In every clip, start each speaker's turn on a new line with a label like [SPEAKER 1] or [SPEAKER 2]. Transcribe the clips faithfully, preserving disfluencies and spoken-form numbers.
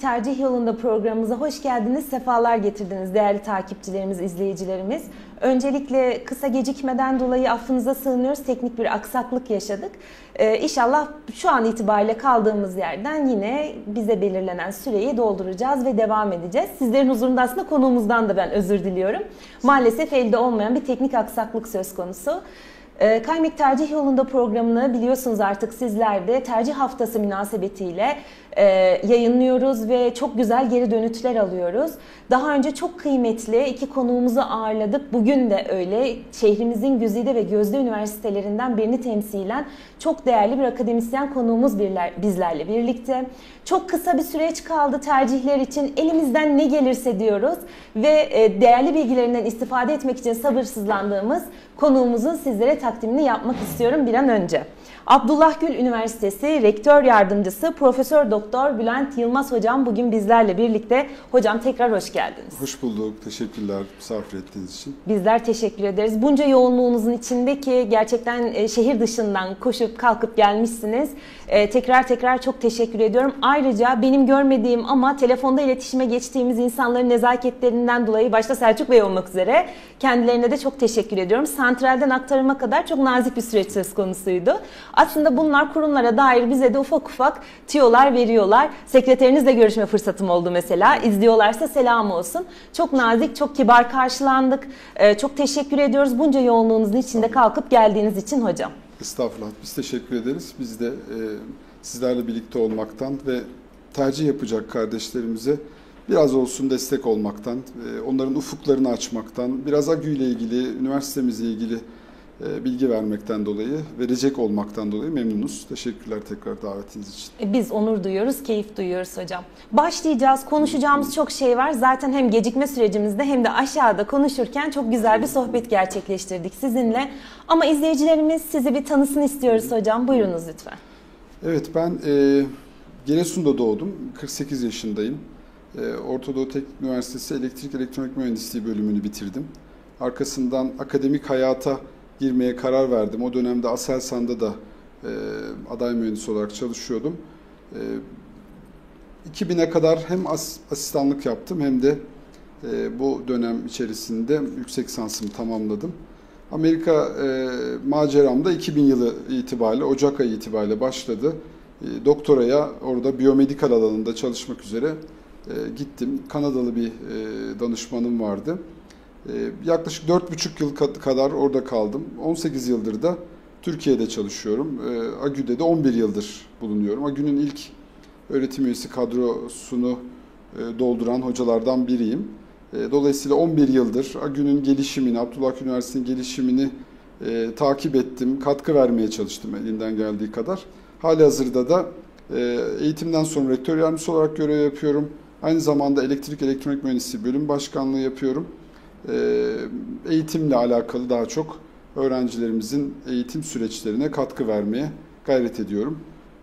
[SPEAKER 1] Tercih Yolunda programımıza hoş geldiniz, sefalar getirdiniz değerli takipçilerimiz, izleyicilerimiz. Öncelikle kısa gecikmeden dolayı affınıza sığınıyoruz. Teknik bir aksaklık yaşadık. Ee, İnşallah şu an itibariyle kaldığımız yerden yine bize belirlenen süreyi dolduracağız ve devam edeceğiz. Sizlerin huzurunda aslında konuğumuzdan da ben özür diliyorum. Maalesef elde olmayan bir teknik aksaklık söz konusu. Kaymek Tercih Yolunda programını biliyorsunuz artık sizler de tercih haftası münasebetiyle e, yayınlıyoruz ve çok güzel geri dönütler alıyoruz. Daha önce çok kıymetli iki konuğumuzu ağırladık. Bugün de öyle şehrimizin güzide ve gözde üniversitelerinden birini temsilen çok değerli bir akademisyen konuğumuz birler, bizlerle birlikte. Çok kısa bir süreç kaldı tercihler için. Elimizden ne gelirse diyoruz ve e, değerli bilgilerinden istifade etmek için sabırsızlandığımız konuğumuzun sizlere takdimini yapmak istiyorum bir an önce. Abdullah Gül Üniversitesi Rektör Yardımcısı Profesör Doktor Bülent Yılmaz Hocam bugün bizlerle birlikte. Hocam tekrar hoş geldiniz.
[SPEAKER 2] Hoş bulduk. Teşekkürler misafir ettiğiniz için.
[SPEAKER 1] Bizler teşekkür ederiz. Bunca yoğunluğunuzun içindeki gerçekten şehir dışından koşup kalkıp gelmişsiniz. Tekrar tekrar çok teşekkür ediyorum. Ayrıca benim görmediğim ama telefonda iletişime geçtiğimiz insanların nezaketlerinden dolayı başta Selçuk Bey olmak üzere kendilerine de çok teşekkür ediyorum. Santralden aktarıma kadar çok nazik bir süreç söz konusuydu. Aslında bunlar kurumlara dair bize de ufak ufak tüyolar veriyorlar. Sekreterinizle görüşme fırsatım oldu mesela. İzliyorlarsa selam olsun. Çok nazik, çok kibar karşılandık. Ee, çok teşekkür ediyoruz bunca yoğunluğunuzun içinde kalkıp geldiğiniz için hocam.
[SPEAKER 2] Estağfurullah. Biz teşekkür ederiz. Biz de e, sizlerle birlikte olmaktan ve tercih yapacak kardeşlerimize biraz olsun destek olmaktan, e, onların ufuklarını açmaktan, biraz A G Ü ile ilgili, üniversitemizle ilgili bilgi vermekten dolayı, verecek olmaktan dolayı memnunuz. Teşekkürler tekrar davetiniz için.
[SPEAKER 1] Biz onur duyuyoruz, keyif duyuyoruz hocam. Başlayacağız, konuşacağımız çok şey var. Zaten hem gecikme sürecimizde hem de aşağıda konuşurken çok güzel bir sohbet gerçekleştirdik sizinle. Ama izleyicilerimiz sizi bir tanısın istiyoruz hocam. Buyurunuz lütfen.
[SPEAKER 2] Evet, ben e, Giresun'da doğdum. kırk sekiz yaşındayım. E, Orta Doğu Teknik Üniversitesi Elektrik Elektronik Mühendisliği bölümünü bitirdim. Arkasından akademik hayata girmeye karar verdim. O dönemde Aselsan'da da e, aday mühendis olarak çalışıyordum. E, iki bine kadar hem as, asistanlık yaptım hem de e, bu dönem içerisinde yüksek lisansımı tamamladım. Amerika e, maceram da iki bin yılı itibariyle, Ocak ayı itibariyle başladı. E, doktoraya orada biyomedikal alanında çalışmak üzere e, gittim. Kanadalı bir e, danışmanım vardı. Yaklaşık dört buçuk yıl kadar orada kaldım. on sekiz yıldır da Türkiye'de çalışıyorum. A G Ü'de de on bir yıldır bulunuyorum. A G Ü'nün ilk öğretim üyesi kadrosunu dolduran hocalardan biriyim. Dolayısıyla on bir yıldır A G Ü'nün gelişimini, Abdullah Gül Üniversitesi'nin gelişimini e, takip ettim, katkı vermeye çalıştım elimden geldiği kadar. Halihazırda da e, eğitimden sonra rektör yardımcısı olarak görev yapıyorum. Aynı zamanda Elektrik Elektronik Mühendisliği bölüm başkanlığı yapıyorum. Eğitimle alakalı daha çok öğrencilerimizin eğitim süreçlerine katkı vermeye gayret ediyorum.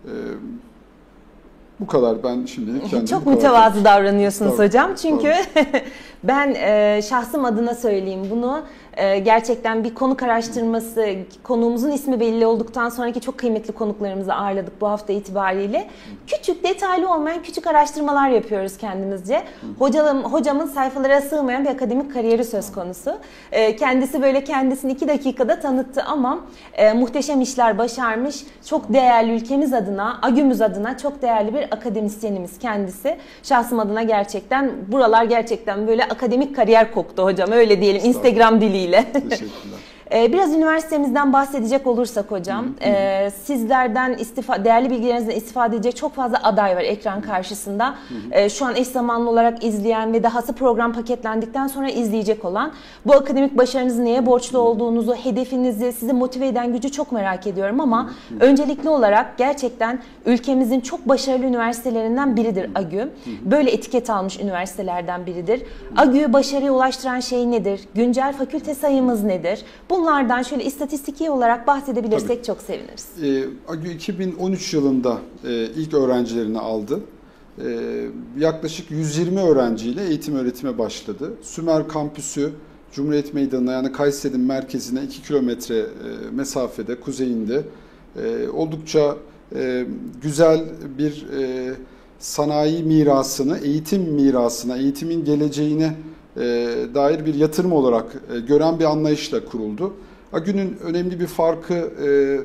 [SPEAKER 2] Bu kadar ben şimdilik kendim.
[SPEAKER 1] Çok mütevazı davranıyorsunuz
[SPEAKER 2] Tabii,
[SPEAKER 1] hocam. Çünkü ben e, şahsım adına söyleyeyim bunu. E, gerçekten bir konuk araştırması, konuğumuzun ismi belli olduktan sonraki çok kıymetli konuklarımızı ağırladık bu hafta itibariyle. Küçük, detaylı olmayan küçük araştırmalar yapıyoruz kendimizce. Hocam, hocamın sayfalara sığmayan bir akademik kariyeri söz konusu. E, kendisi böyle kendisini iki dakikada tanıttı ama e, muhteşem işler başarmış. Çok değerli ülkemiz adına, A G Ü'müz adına çok değerli bir akademisyenimiz kendisi. Şahsım adına gerçekten buralar gerçekten böyle akademik kariyer koktu hocam, öyle diyelim Instagram diliyle.
[SPEAKER 2] Teşekkürler.
[SPEAKER 1] Biraz üniversitemizden bahsedecek olursak hocam, hı hı. sizlerden istifa, değerli bilgilerinizden istifade edecek çok fazla aday var ekran karşısında. Hı hı. Şu an eş zamanlı olarak izleyen ve dahası program paketlendikten sonra izleyecek olan, bu akademik başarınızı neye borçlu olduğunuzu, hedefinizi, sizi motive eden gücü çok merak ediyorum ama hı hı. öncelikli olarak gerçekten ülkemizin çok başarılı üniversitelerinden biridir A G Ü. Hı hı. Böyle etiket almış üniversitelerden biridir. Hı hı. A G Ü'yü başarıya ulaştıran şey nedir? Güncel fakülte sayımız nedir? Bunlardan şöyle istatistiki olarak bahsedebilirsek Tabii. çok seviniriz.
[SPEAKER 2] E, A G Ü iki bin on üç yılında e, ilk öğrencilerini aldı. E, yaklaşık yüz yirmi öğrenciyle eğitim öğretime başladı. Sümer Kampüsü, Cumhuriyet Meydanı'na yani Kayseri'nin merkezine iki kilometre e, mesafede, kuzeyinde e, oldukça e, güzel bir e, sanayi mirasını, eğitim mirasına, eğitimin geleceğine e, dair bir yatırım olarak e, gören bir anlayışla kuruldu. AGÜ'nün önemli bir farkı e,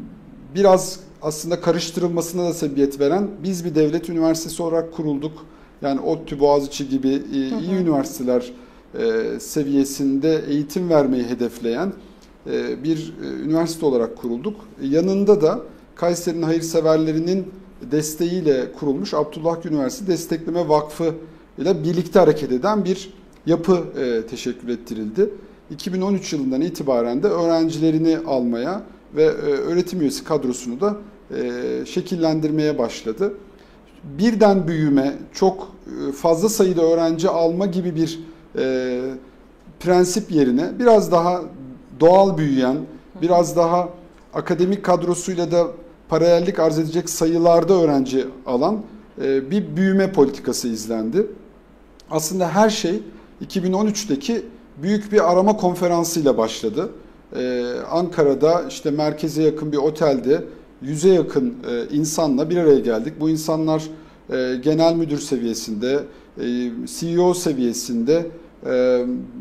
[SPEAKER 2] biraz aslında karıştırılmasına da sebebiyet veren, biz bir devlet üniversitesi olarak kurulduk. Yani ODTÜ, Boğaziçi gibi e, iyi hı hı. üniversiteler e, seviyesinde eğitim vermeyi hedefleyen e, bir e, üniversite olarak kurulduk. Yanında da Kayseri'nin hayırseverlerinin desteğiyle kurulmuş Abdullah Gül Üniversitesi Destekleme Vakfı ile birlikte hareket eden bir yapı e, teşekkül ettirildi. iki bin on üç yılından itibaren de öğrencilerini almaya ve e, öğretim üyesi kadrosunu da e, şekillendirmeye başladı. Birden büyüme, çok fazla sayıda öğrenci alma gibi bir e, prensip yerine biraz daha doğal büyüyen, biraz daha akademik kadrosuyla da paralellik arz edecek sayılarda öğrenci alan e, bir büyüme politikası izlendi. Aslında her şey iki bin on üçteki büyük bir arama konferansıyla başladı. Ee, Ankara'da işte merkeze yakın bir otelde yüze yakın e, insanla bir araya geldik. Bu insanlar e, genel müdür seviyesinde, e, C E O seviyesinde, e,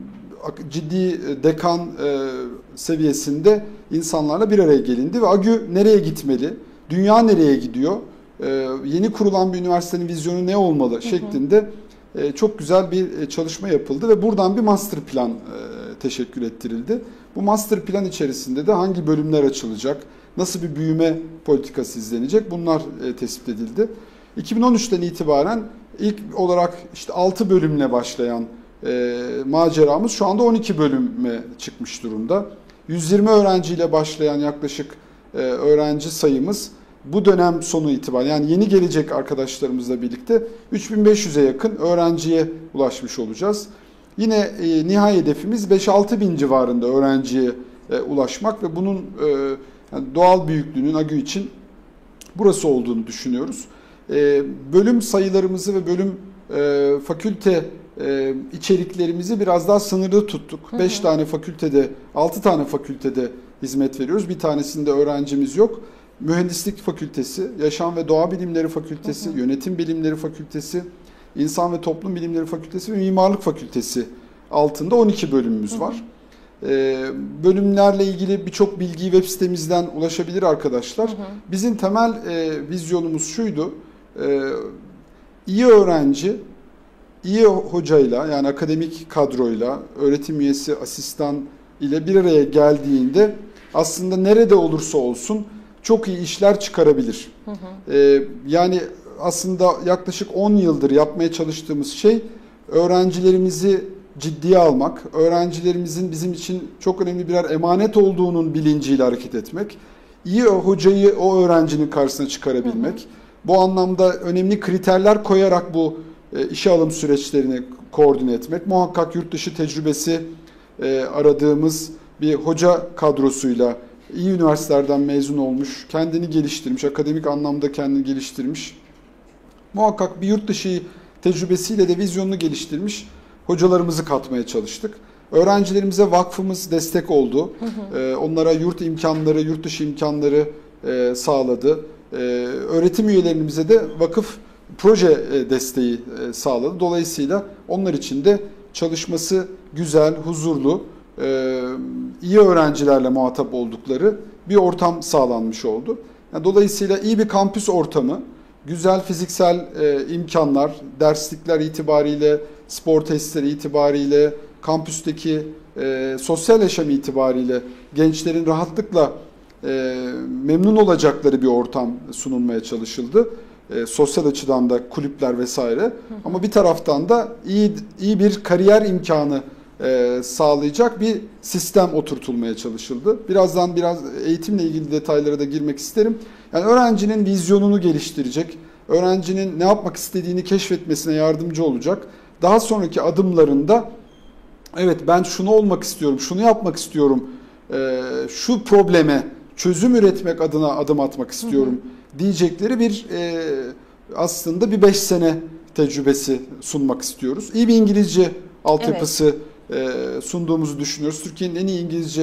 [SPEAKER 2] ciddi dekan e, seviyesinde insanlarla bir araya gelindi ve AGÜ nereye gitmeli, dünya nereye gidiyor, e, yeni kurulan bir üniversitenin vizyonu ne olmalı hı hı. şeklinde e, çok güzel bir çalışma yapıldı ve buradan bir master plan e, teşekkür ettirildi. Bu master plan içerisinde de hangi bölümler açılacak, nasıl bir büyüme politikası izlenecek bunlar e, tespit edildi. iki bin on üçten itibaren ilk olarak işte altı bölümle başlayan e, maceramız şu anda on iki bölüme çıkmış durumda. yüz yirmi öğrenciyle başlayan yaklaşık e, öğrenci sayımız bu dönem sonu itibariyle yani yeni gelecek arkadaşlarımızla birlikte üç bin beş yüze yakın öğrenciye ulaşmış olacağız. Yine e, nihai hedefimiz beş altı bin civarında öğrenciye e, ulaşmak ve bunun e, yani doğal büyüklüğünün AGÜ için burası olduğunu düşünüyoruz. E, bölüm sayılarımızı ve bölüm e, fakülte e, içeriklerimizi biraz daha sınırlı tuttuk. beş tane fakültede, altı tane fakültede hizmet veriyoruz. Bir tanesinde öğrencimiz yok. Mühendislik Fakültesi, Yaşam ve Doğa Bilimleri Fakültesi, hı hı. Yönetim Bilimleri Fakültesi, İnsan ve Toplum Bilimleri Fakültesi ve Mimarlık Fakültesi altında on iki bölümümüz hı hı. var. Ee, bölümlerle ilgili birçok bilgiyi web sitemizden ulaşabilir arkadaşlar. Hı hı. Bizim temel e, vizyonumuz şuydu, e, iyi öğrenci, iyi hocayla yani akademik kadroyla, öğretim üyesi, asistan ile bir araya geldiğinde aslında nerede olursa olsun çok iyi işler çıkarabilir. Hı hı. Ee, yani aslında yaklaşık on yıldır yapmaya çalıştığımız şey öğrencilerimizi ciddiye almak, öğrencilerimizin bizim için çok önemli birer emanet olduğunun bilinciyle hareket etmek, iyi hocayı o öğrencinin karşısına çıkarabilmek, hı hı. bu anlamda önemli kriterler koyarak bu e, işe alım süreçlerini koordine etmek, muhakkak yurt dışı tecrübesi e, aradığımız bir hoca kadrosuyla iyi üniversitelerden mezun olmuş, kendini geliştirmiş, akademik anlamda kendini geliştirmiş, muhakkak bir yurt dışı tecrübesiyle de vizyonunu geliştirmiş hocalarımızı katmaya çalıştık. Öğrencilerimize vakfımız destek oldu. Hı hı. Ee, onlara yurt imkanları, yurt dışı imkanları e, sağladı. Ee, öğretim üyelerimize de vakıf proje desteği e, sağladı. Dolayısıyla onlar için de çalışması güzel, huzurlu, e, iyi öğrencilerle muhatap oldukları bir ortam sağlanmış oldu. Yani dolayısıyla iyi bir kampüs ortamı, güzel fiziksel e, imkanlar, derslikler itibariyle, spor testleri itibariyle, kampüsteki e, sosyal yaşam itibariyle gençlerin rahatlıkla e, memnun olacakları bir ortam sunulmaya çalışıldı. E, sosyal açıdan da kulüpler vesaire. Hı hı. Ama bir taraftan da iyi iyi bir kariyer imkanı e, sağlayacak bir sistem oturtulmaya çalışıldı. Birazdan biraz eğitimle ilgili detaylara da girmek isterim. Yani öğrencinin vizyonunu geliştirecek, öğrencinin ne yapmak istediğini keşfetmesine yardımcı olacak. Daha sonraki adımlarında evet ben şunu olmak istiyorum, şunu yapmak istiyorum, e, şu probleme çözüm üretmek adına adım atmak istiyorum hı hı. diyecekleri bir e, aslında bir beş sene tecrübesi sunmak istiyoruz. İyi bir İngilizce altyapısı evet. e, sunduğumuzu düşünüyoruz. Türkiye'nin en iyi İngilizce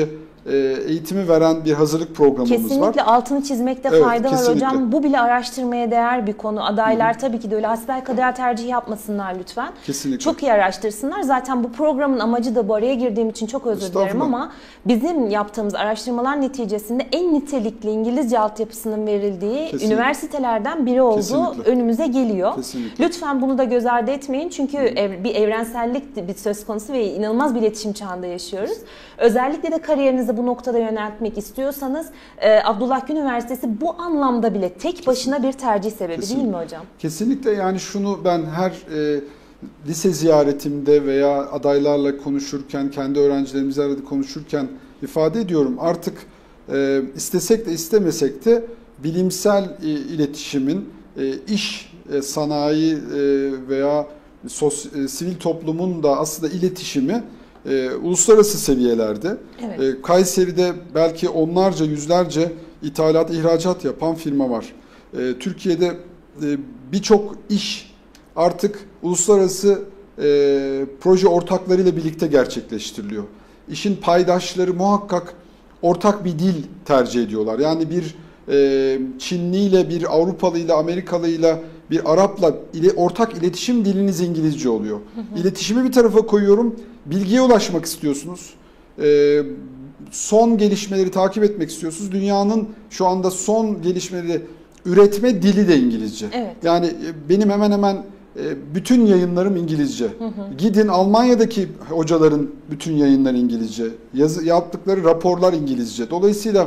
[SPEAKER 2] eğitimi veren bir hazırlık programımız
[SPEAKER 1] kesinlikle
[SPEAKER 2] var.
[SPEAKER 1] Kesinlikle altını çizmekte
[SPEAKER 2] evet,
[SPEAKER 1] fayda
[SPEAKER 2] kesinlikle.
[SPEAKER 1] var hocam. Bu bile araştırmaya değer bir konu. Adaylar Hı-hı. tabii ki de öyle hasbelkader tercih yapmasınlar lütfen.
[SPEAKER 2] Kesinlikle.
[SPEAKER 1] Çok iyi araştırsınlar. Zaten bu programın amacı da, bu araya girdiğim için çok özür dilerim ama bizim yaptığımız araştırmalar neticesinde en nitelikli İngilizce altyapısının verildiği kesinlikle. Üniversitelerden biri olduğu kesinlikle. Önümüze geliyor. Kesinlikle. Lütfen bunu da göz ardı etmeyin. Çünkü ev, bir evrensellik bir söz konusu ve inanılmaz bir iletişim çağında yaşıyoruz. Özellikle de kariyerinizi bu noktada yöneltmek istiyorsanız e, Abdullah Gül Üniversitesi bu anlamda bile tek başına kesinlikle. Bir tercih sebebi kesinlikle. Değil mi hocam?
[SPEAKER 2] Kesinlikle, yani şunu ben her e, lise ziyaretimde veya adaylarla konuşurken, kendi öğrencilerimizle konuşurken ifade ediyorum. Artık e, istesek de istemesek de bilimsel e, iletişimin e, iş, e, sanayi e, veya sos, e, sivil toplumun da aslında iletişimi e, uluslararası seviyelerde. Evet. E, Kayseri'de belki onlarca, yüzlerce ithalat, ihracat yapan firma var. E, Türkiye'de e, birçok iş artık uluslararası e, proje ortaklarıyla birlikte gerçekleştiriliyor. İşin paydaşları muhakkak ortak bir dil tercih ediyorlar. Yani bir e, Çinliyle, bir Avrupalıyla, Amerikalıyla, bir Arap'la ile, ortak iletişim diliniz İngilizce oluyor. Hı hı. İletişimi bir tarafa koyuyorum. Bilgiye ulaşmak istiyorsunuz. E, son gelişmeleri takip etmek istiyorsunuz. Dünyanın şu anda son gelişmeleri üretme dili de İngilizce. Evet. Yani benim hemen hemen bütün yayınlarım İngilizce. Hı hı. Gidin Almanya'daki hocaların bütün yayınları İngilizce. Yazı, yaptıkları raporlar İngilizce. Dolayısıyla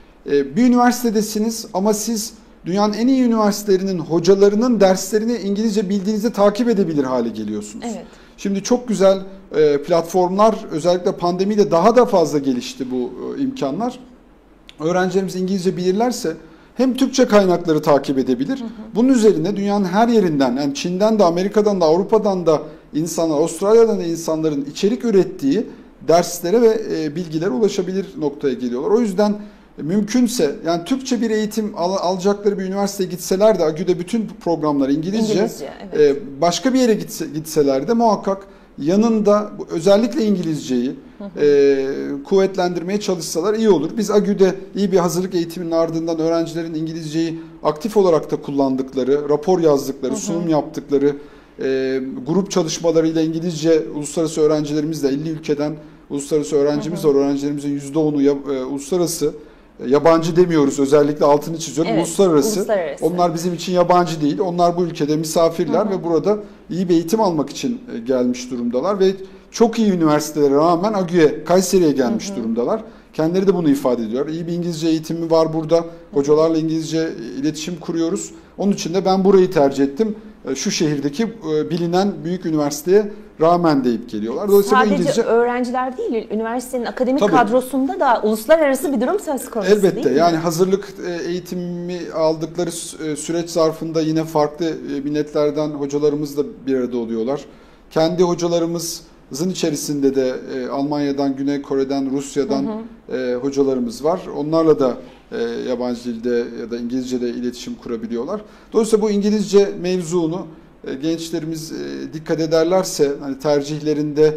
[SPEAKER 2] bir üniversitedesiniz ama siz dünyanın en iyi üniversitelerinin hocalarının derslerini İngilizce bildiğinizde takip edebilir hale geliyorsunuz. Evet. Şimdi çok güzel platformlar, özellikle pandemiyle daha da fazla gelişti bu imkanlar. Öğrencilerimiz İngilizce bilirlerse hem Türkçe kaynakları takip edebilir. Hı hı. Bunun üzerine dünyanın her yerinden, yani Çin'den de, Amerika'dan da, Avrupa'dan da insanlar, Avustralya'dan da insanların içerik ürettiği derslere ve e, bilgilere ulaşabilir noktaya geliyorlar. O yüzden e, mümkünse, yani Türkçe bir eğitim al, alacakları bir üniversiteye gitseler de, A G Ü'de bütün programlar İngilizce, İngilizce evet. e, başka bir yere gitse, gitseler de muhakkak yanında özellikle İngilizceyi hı hı. E, kuvvetlendirmeye çalışsalar iyi olur. Biz A G Ü'de iyi bir hazırlık eğitiminin ardından öğrencilerin İngilizceyi aktif olarak da kullandıkları, rapor yazdıkları, hı hı. sunum yaptıkları, e, grup çalışmalarıyla İngilizce uluslararası öğrencilerimizle elli ülkeden uluslararası öğrencimiz hı hı. var. Öğrencilerimizin yüzde onu ya, e, uluslararası. Yabancı demiyoruz, özellikle altını çiziyorum. Evet, uluslararası. uluslararası. Onlar bizim için yabancı değil. Onlar bu ülkede misafirler hı hı. ve burada iyi bir eğitim almak için gelmiş durumdalar ve çok iyi üniversitelere rağmen A G Ü'ye, Kayseri'ye gelmiş hı hı. durumdalar. Kendileri de bunu ifade ediyorlar. İyi bir İngilizce eğitimi var burada. Hocalarla İngilizce iletişim kuruyoruz. Onun için de ben burayı tercih ettim. Şu şehirdeki bilinen büyük üniversiteye rağmen deyip geliyorlar.
[SPEAKER 1] Dolayısıyla sadece İngilizce... öğrenciler değil, üniversitenin akademik Tabii. kadrosunda da uluslararası bir durum söz konusu.
[SPEAKER 2] Elbette,
[SPEAKER 1] değil mi?
[SPEAKER 2] Yani hazırlık eğitimi aldıkları süreç zarfında yine farklı milletlerden hocalarımız da bir arada oluyorlar. Kendi hocalarımızın içerisinde de Almanya'dan, Güney Kore'den, Rusya'dan hı hı. hocalarımız var. Onlarla da yabancı dilde ya da İngilizce'de iletişim kurabiliyorlar. Dolayısıyla bu İngilizce mevzunu gençlerimiz dikkat ederlerse, hani tercihlerinde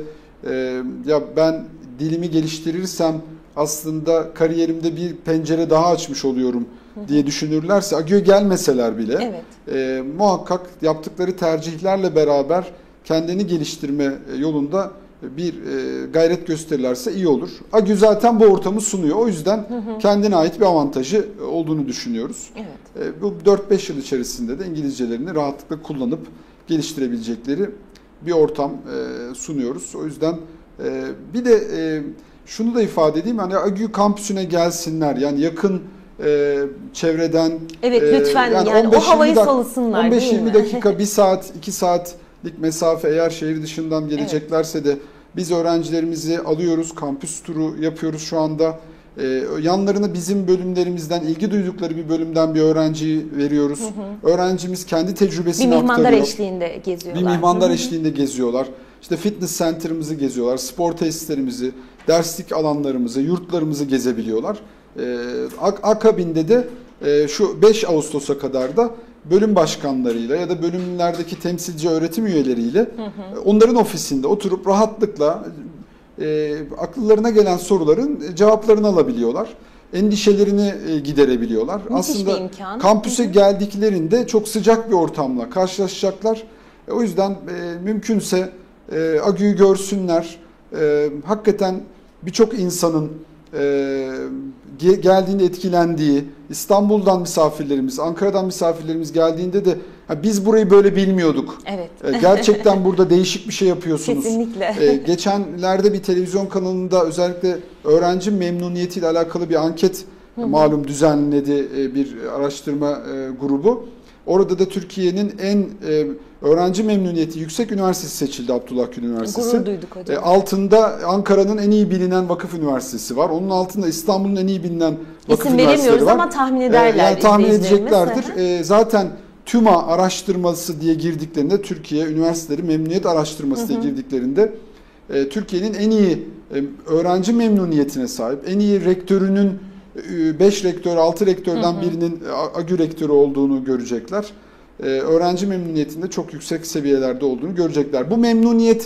[SPEAKER 2] ya ben dilimi geliştirirsem aslında kariyerimde bir pencere daha açmış oluyorum diye düşünürlerse, A G Ü'ye gelmeseler bile evet. e, muhakkak yaptıkları tercihlerle beraber kendini geliştirme yolunda bir e, gayret gösterirlerse iyi olur. A G Ü zaten bu ortamı sunuyor. O yüzden hı hı. kendine ait bir avantajı olduğunu düşünüyoruz. Evet. E, bu dört beş yıl içerisinde de İngilizcelerini rahatlıkla kullanıp geliştirebilecekleri bir ortam e, sunuyoruz. O yüzden e, bir de e, şunu da ifade edeyim. Hani A G Ü kampüsüne gelsinler. Yani yakın e, çevreden.
[SPEAKER 1] Evet lütfen e, yani, yani on beş, o havayı salınsınlar.
[SPEAKER 2] on beş yirmi dakika, bir saat, iki saatlik mesafe eğer şehir dışından geleceklerse evet. de biz öğrencilerimizi alıyoruz. Kampüs turu yapıyoruz şu anda. Ee, yanlarına bizim bölümlerimizden, ilgi duydukları bir bölümden bir öğrenciyi veriyoruz. Hı hı. Öğrencimiz kendi tecrübesini aktarıyor.
[SPEAKER 1] Bir mihmandar eşliğinde geziyorlar.
[SPEAKER 2] Bir mihmandar hı hı. eşliğinde geziyorlar. İşte fitness center'ımızı geziyorlar, spor tesislerimizi, derslik alanlarımızı, yurtlarımızı gezebiliyorlar. Ee, akabinde de e, şu beş Ağustos'a kadar da bölüm başkanlarıyla ya da bölümlerdeki temsilci öğretim üyeleriyle hı hı. onların ofisinde oturup rahatlıkla e, akıllarına gelen soruların cevaplarını alabiliyorlar. Endişelerini e, giderebiliyorlar.
[SPEAKER 1] Müthiş
[SPEAKER 2] Aslında
[SPEAKER 1] bir imkan.
[SPEAKER 2] kampüse
[SPEAKER 1] Hı hı.
[SPEAKER 2] geldiklerinde çok sıcak bir ortamla karşılaşacaklar. E, o yüzden e, mümkünse e, A G Ü'yü görsünler. E, hakikaten birçok insanın e, geldiğinde etkilendiği, İstanbul'dan misafirlerimiz, Ankara'dan misafirlerimiz geldiğinde de biz burayı böyle bilmiyorduk.
[SPEAKER 1] Evet.
[SPEAKER 2] Gerçekten burada değişik bir şey yapıyorsunuz.
[SPEAKER 1] Kesinlikle.
[SPEAKER 2] Ee, geçenlerde bir televizyon kanalında özellikle öğrenci memnuniyetiyle alakalı bir anket hı hı. malum düzenledi bir araştırma grubu. Orada da Türkiye'nin en öğrenci memnuniyeti yüksek üniversitesi seçildi, Abdullah Gül Üniversitesi.
[SPEAKER 1] Gurur duyduk hocam.
[SPEAKER 2] Altında Ankara'nın en iyi bilinen vakıf üniversitesi var. Onun altında İstanbul'un en iyi bilinen vakıf
[SPEAKER 1] İsim
[SPEAKER 2] üniversiteleri var.
[SPEAKER 1] veremiyoruz ama tahmin ederler.
[SPEAKER 2] Yani tahmin edeceklerdir. Zaten TÜMA araştırması diye girdiklerinde, Türkiye Üniversiteleri Memnuniyet Araştırması hı hı. diye girdiklerinde Türkiye'nin en iyi öğrenci memnuniyetine sahip, en iyi rektörünün beş rektör, altı rektörden hı hı. birinin A G Ü rektörü olduğunu görecekler. Öğrenci memnuniyetinde çok yüksek seviyelerde olduğunu görecekler. Bu memnuniyet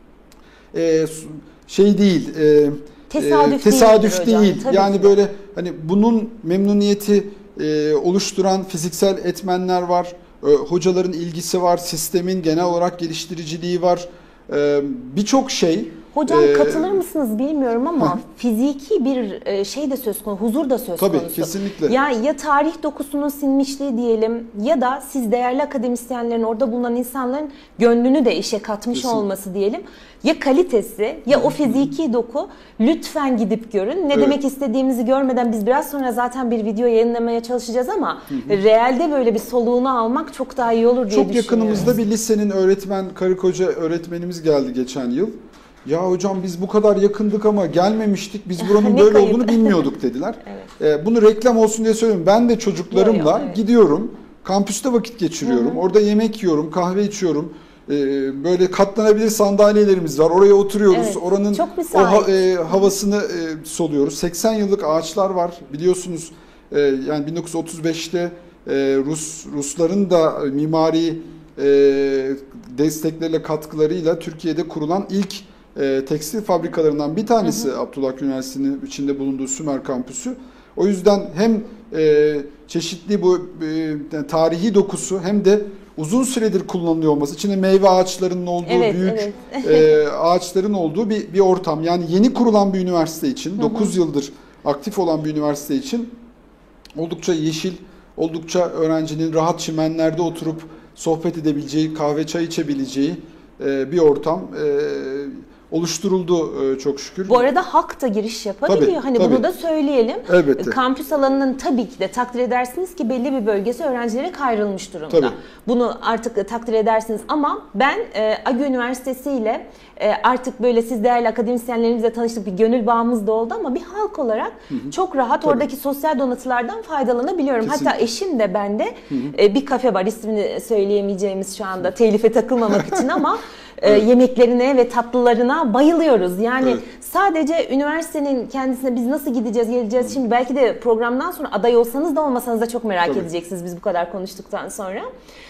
[SPEAKER 2] şey değil,
[SPEAKER 1] tesadüf,
[SPEAKER 2] tesadüf değil.
[SPEAKER 1] Hocam,
[SPEAKER 2] yani
[SPEAKER 1] ki.
[SPEAKER 2] böyle hani bunun memnuniyeti oluşturan fiziksel etmenler var, hocaların ilgisi var, sistemin genel olarak geliştiriciliği var, birçok şey.
[SPEAKER 1] Hocam katılır mısınız bilmiyorum ama fiziki bir şey de söz konusu, huzur da söz
[SPEAKER 2] tabii,
[SPEAKER 1] konusu.
[SPEAKER 2] Tabii kesinlikle.
[SPEAKER 1] Yani ya tarih dokusunun sinmişliği diyelim ya da siz değerli akademisyenlerin, orada bulunan insanların gönlünü de işe katmış kesinlikle. olması diyelim. Ya kalitesi ya o fiziki doku, lütfen gidip görün. Ne evet. demek istediğimizi görmeden biz biraz sonra zaten bir video yayınlamaya çalışacağız ama hı hı. realde böyle bir soluğunu almak çok daha iyi olur diye
[SPEAKER 2] çok
[SPEAKER 1] düşünüyorum.
[SPEAKER 2] Çok yakınımızda bir lisenin öğretmen, karı koca öğretmenimiz geldi geçen yıl. Ya hocam biz bu kadar yakındık ama gelmemiştik, biz buranın böyle kayıp. olduğunu bilmiyorduk dediler. Evet. Bunu reklam olsun diye söylüyorum. Ben de çocuklarımla yo, yo, evet. gidiyorum, kampüste vakit geçiriyorum, hı hı. orada yemek yiyorum, kahve içiyorum. Böyle katlanabilir sandalyelerimiz var, oraya oturuyoruz, evet, oranın o havasını soluyoruz. seksen yıllık ağaçlar var biliyorsunuz, yani bin dokuz yüz otuz beşte Rus Rusların da mimari destekleriyle, katkılarıyla Türkiye'de kurulan ilk E, tekstil fabrikalarından bir tanesi hı hı. Abdullah Gül Üniversitesi'nin içinde bulunduğu Sümer Kampüsü. O yüzden hem e, çeşitli bu e, tarihi dokusu hem de uzun süredir kullanılıyor olması, içinde meyve ağaçlarının olduğu, evet, büyük evet. e, ağaçların olduğu bir, bir ortam. Yani yeni kurulan bir üniversite için, hı hı. dokuz yıldır aktif olan bir üniversite için oldukça yeşil, oldukça öğrencinin rahat çimenlerde oturup sohbet edebileceği, kahve çay içebileceği e, bir ortam e, oluşturuldu çok şükür.
[SPEAKER 1] Bu arada halk da giriş yapabiliyor. Tabii, hani tabii. Bunu da söyleyelim.
[SPEAKER 2] Elbette.
[SPEAKER 1] Kampüs alanının tabii ki de takdir edersiniz ki belli bir bölgesi öğrencilere kayrılmış durumda. Tabii. Bunu artık takdir edersiniz ama ben e, A G Ü Üniversitesi ile e, artık böyle siz değerli akademisyenlerimizle tanıştık, bir gönül bağımız da oldu ama bir halk olarak hı hı. çok rahat tabii. oradaki sosyal donatılardan faydalanabiliyorum. Kesinlikle. Hatta eşim de ben de e, bir kafe var, ismini söyleyemeyeceğimiz şu anda telife takılmamak için ama evet. yemeklerine ve tatlılarına bayılıyoruz. Yani evet. sadece üniversitenin kendisine biz nasıl gideceğiz, geleceğiz. Şimdi belki de programdan sonra aday olsanız da olmasanız da çok merak Tabii. edeceksiniz biz bu kadar konuştuktan sonra.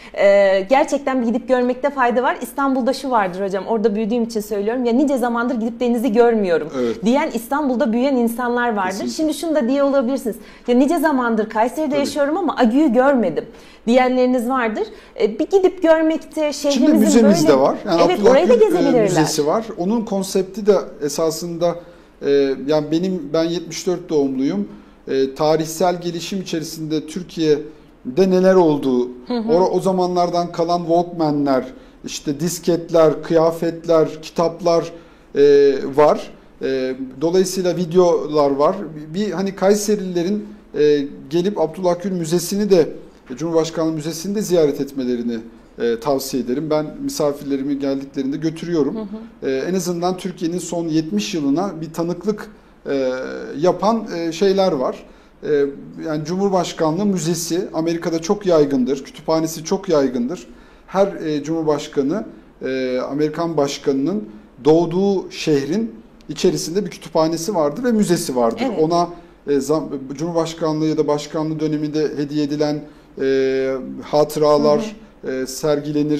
[SPEAKER 1] Ee, gerçekten bir gidip görmekte fayda var. İstanbul'da şu vardır hocam, orada büyüdüğüm için söylüyorum. Ya nice zamandır gidip denizi görmüyorum evet. diyen İstanbul'da büyüyen insanlar vardır. Kesinlikle. Şimdi şunu da diye olabilirsiniz. Ya nice zamandır Kayseri'de Tabii. yaşıyorum ama A G Ü'yü görmedim diyenleriniz vardır. Ee, bir gidip görmekte şehrimizin
[SPEAKER 2] Şimdi müzemiz
[SPEAKER 1] böyle...
[SPEAKER 2] de var. Yani
[SPEAKER 1] evet, Abdullah orayı da gezebilirler.
[SPEAKER 2] Müzesi var. Onun konsepti de esasında e, yani benim ben yetmiş dört doğumluyum. E, tarihsel gelişim içerisinde Türkiye'de neler olduğu, hı hı. O, o zamanlardan kalan Walkman'ler, işte disketler, kıyafetler, kitaplar e, var. E, dolayısıyla videolar var. Bir hani Kayserililerin e, gelip Abdullah Gül Müzesi'ni de Cumhurbaşkanlığı Müzesi'ni de ziyaret etmelerini e, tavsiye ederim. Ben misafirlerimi geldiklerinde götürüyorum. Hı hı. E, en azından Türkiye'nin son yetmiş yılına bir tanıklık e, yapan e, şeyler var. E, yani Cumhurbaşkanlığı Müzesi Amerika'da çok yaygındır. Kütüphanesi çok yaygındır. Her e, Cumhurbaşkanı, e, Amerikan başkanının doğduğu şehrin içerisinde bir kütüphanesi vardır ve müzesi vardır. Evet. Ona e, zam, Cumhurbaşkanlığı ya da başkanlığı döneminde hediye edilen e, hatıralar hı hı. E, sergilenir.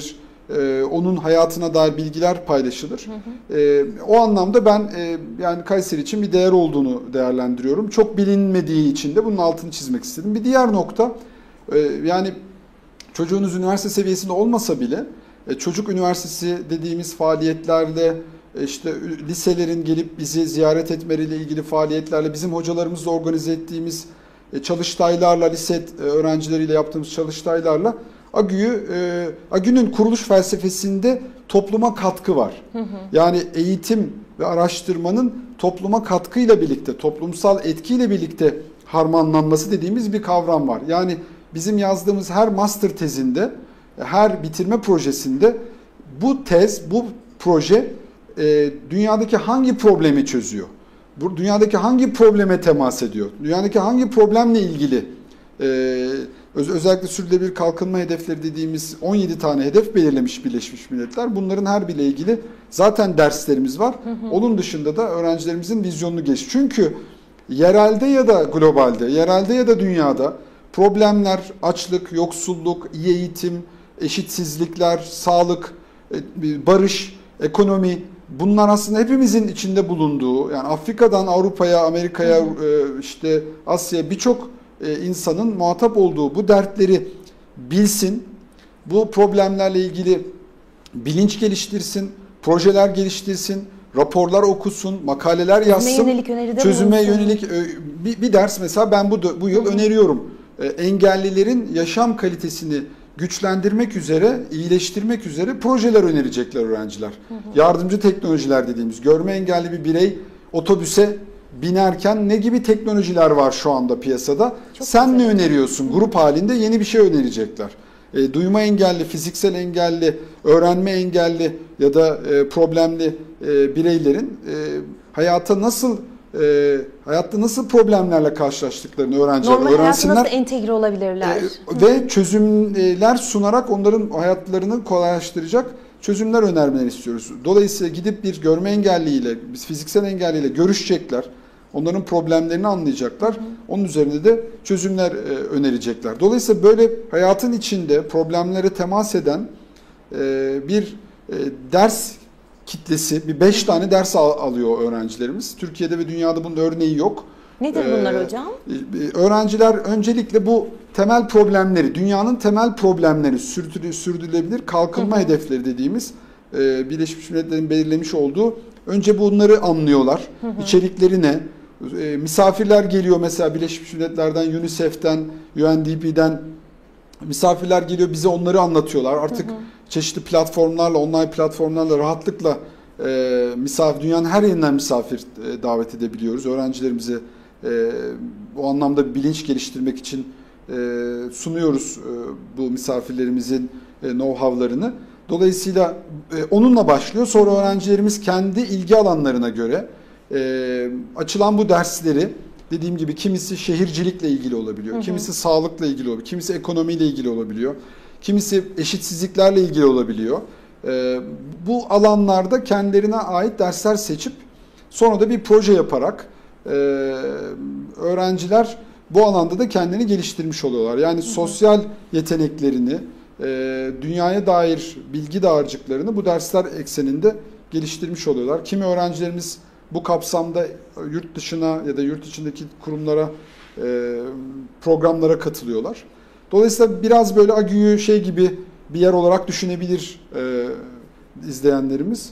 [SPEAKER 2] e, onun hayatına dair bilgiler paylaşılır. Hı hı. E, o anlamda ben e, yani Kayseri için bir değer olduğunu değerlendiriyorum. Çok bilinmediği için de bunun altını çizmek istedim. Bir diğer nokta e, yani çocuğunuz üniversite seviyesinde olmasa bile e, çocuk üniversitesi dediğimiz faaliyetlerle işte liselerin gelip bizi ziyaret etmeleriyle ilgili faaliyetlerle, bizim hocalarımızla organize ettiğimiz çalıştaylarla, lise öğrencileriyle yaptığımız çalıştaylarla A G Ü'yü, A G Ü'nün kuruluş felsefesinde topluma katkı var. Hı hı. Yani eğitim ve araştırmanın topluma katkıyla birlikte, toplumsal etkiyle birlikte harmanlanması dediğimiz bir kavram var. Yani bizim yazdığımız her master tezinde, her bitirme projesinde bu tez, bu proje e, dünyadaki hangi problemi çözüyor? Bu dünyadaki hangi probleme temas ediyor? Dünyadaki hangi problemle ilgili? E, öz, özellikle sürdürülebilir kalkınma hedefleri dediğimiz on yedi tane hedef belirlemiş Birleşmiş Milletler. Bunların her biriyle ilgili zaten derslerimiz var. Hı hı. Onun dışında da öğrencilerimizin vizyonunu geç. Çünkü yerelde ya da globalde, yerelde ya da dünyada problemler, açlık, yoksulluk, iyi eğitim, eşitsizlikler, sağlık, barış, ekonomi, bunlar aslında hepimizin içinde bulunduğu, yani Afrika'dan Avrupa'ya, Amerika'ya, işte Asya'ya birçok insanın muhatap olduğu bu dertleri bilsin, bu problemlerle ilgili bilinç geliştirsin, projeler geliştirsin, raporlar okusun, makaleler yazsın, çözüme yönelik, çözüme yönelik bir, bir ders mesela ben bu bu yıl öneriyorum. Engellilerin yaşam kalitesini güçlendirmek üzere, iyileştirmek üzere projeler önerecekler öğrenciler. Hı hı. Yardımcı teknolojiler dediğimiz, görme engelli bir birey otobüse binerken ne gibi teknolojiler var şu anda piyasada? Çok Sen güzel. Ne öneriyorsun? Hı. Grup halinde yeni bir şey önerecekler. E, duyma engelli, fiziksel engelli, öğrenme engelli ya da e, problemli e, bireylerin e, hayata nasıl E, hayatta nasıl problemlerle karşılaştıklarını öğrenciler
[SPEAKER 1] Normal
[SPEAKER 2] öğrensinler.
[SPEAKER 1] Normal hayata nasıl entegre olabilirler?
[SPEAKER 2] E, ve çözümler sunarak onların hayatlarını kolaylaştıracak çözümler önermelerini istiyoruz. Dolayısıyla gidip bir görme engelliyle, fiziksel engelliyle görüşecekler. Onların problemlerini anlayacaklar. Hı hı. Onun üzerinde de çözümler e, önerecekler. Dolayısıyla böyle hayatın içinde problemlere temas eden e, bir e, ders kitlesi, bir beş tane ders al, alıyor öğrencilerimiz. Türkiye'de ve dünyada bunun örneği yok.
[SPEAKER 1] Nedir bunlar ee, hocam?
[SPEAKER 2] Öğrenciler öncelikle bu temel problemleri, dünyanın temel problemleri, sürdürü, sürdürülebilir kalkınma hı hı. hedefleri dediğimiz e, Birleşmiş Milletler'in belirlemiş olduğu, önce bunları anlıyorlar. Hı hı. İçerikleri ne? E, misafirler geliyor mesela Birleşmiş Milletler'den, UNICEF'ten, U N D P'den misafirler geliyor, bize onları anlatıyorlar. Artık hı hı. çeşitli platformlarla, online platformlarla rahatlıkla e, misafir, dünyanın her yerinden misafir e, davet edebiliyoruz. Öğrencilerimize e, o anlamda bilinç geliştirmek için e, sunuyoruz e, bu misafirlerimizin e, know-how'larını. Dolayısıyla e, onunla başlıyor. Sonra öğrencilerimiz kendi ilgi alanlarına göre e, açılan bu dersleri, dediğim gibi kimisi şehircilikle ilgili olabiliyor, hı hı. kimisi sağlıkla ilgili olabiliyor, kimisi ekonomiyle ilgili olabiliyor. Kimisi eşitsizliklerle ilgili olabiliyor. Ee, bu alanlarda kendilerine ait dersler seçip sonra da bir proje yaparak e, öğrenciler bu alanda da kendini geliştirmiş oluyorlar. Yani hı hı. sosyal yeteneklerini, e, dünyaya dair bilgi dağarcıklarını bu dersler ekseninde geliştirmiş oluyorlar. Kimi öğrencilerimiz bu kapsamda yurt dışına ya da yurt içindeki kurumlara, e, programlara katılıyorlar. Dolayısıyla biraz böyle A G Ü'yü şey gibi bir yer olarak düşünebilir e, izleyenlerimiz.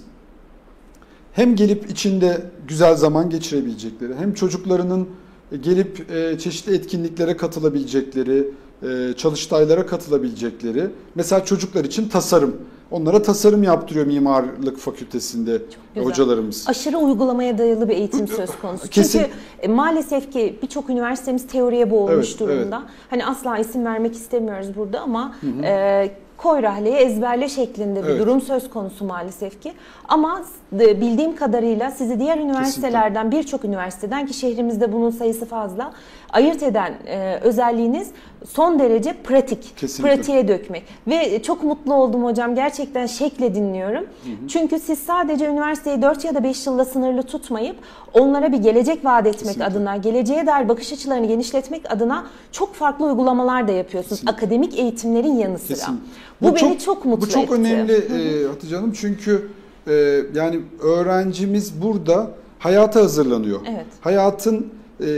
[SPEAKER 2] Hem gelip içinde güzel zaman geçirebilecekleri, hem çocuklarının gelip e, çeşitli etkinliklere katılabilecekleri, e, çalıştaylara katılabilecekleri. Mesela çocuklar için tasarım. Onlara tasarım yaptırıyor Mimarlık Fakültesinde hocalarımız.
[SPEAKER 1] Aşırı uygulamaya dayalı bir eğitim söz konusu. Kesin. Çünkü maalesef ki birçok üniversitemiz teoriye boğulmuş evet, durumda. Evet. Hani asla isim vermek istemiyoruz burada ama hı hı. E, koy rahleye ezberle şeklinde bir evet. durum söz konusu maalesef ki. Ama bildiğim kadarıyla sizi diğer üniversitelerden, birçok üniversiteden, ki şehrimizde bunun sayısı fazla, ayırt eden e, özelliğiniz son derece pratik,
[SPEAKER 2] Kesinlikle.
[SPEAKER 1] pratiğe dökmek. Ve çok mutlu oldum hocam. Gerçekten şevkle dinliyorum. Hı hı. Çünkü siz sadece üniversiteyi dört ya da beş yılla sınırlı tutmayıp onlara bir gelecek vaat etmek Kesinlikle. adına, geleceğe dair bakış açılarını genişletmek adına çok farklı uygulamalar da yapıyorsunuz. Kesinlikle. Akademik eğitimlerin yanı sıra. Kesinlikle. Bu, bu beni çok, çok mutlu etti.
[SPEAKER 2] Bu çok etti. önemli e, Hatice Hanım. Çünkü e, yani öğrencimiz burada hayata hazırlanıyor. Evet. Hayatın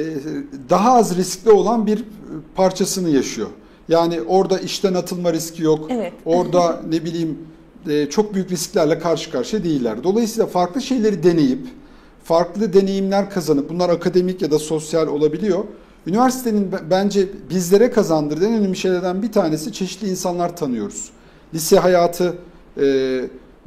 [SPEAKER 2] daha az riskli olan bir parçasını yaşıyor. Yani orada işten atılma riski yok. Evet. Orada ne bileyim çok büyük risklerle karşı karşıya değiller. Dolayısıyla farklı şeyleri deneyip, farklı deneyimler kazanıp, bunlar akademik ya da sosyal olabiliyor. Üniversitenin bence bizlere kazandırdığı en önemli şeylerden bir tanesi, çeşitli insanlar tanıyoruz. Lise hayatı e,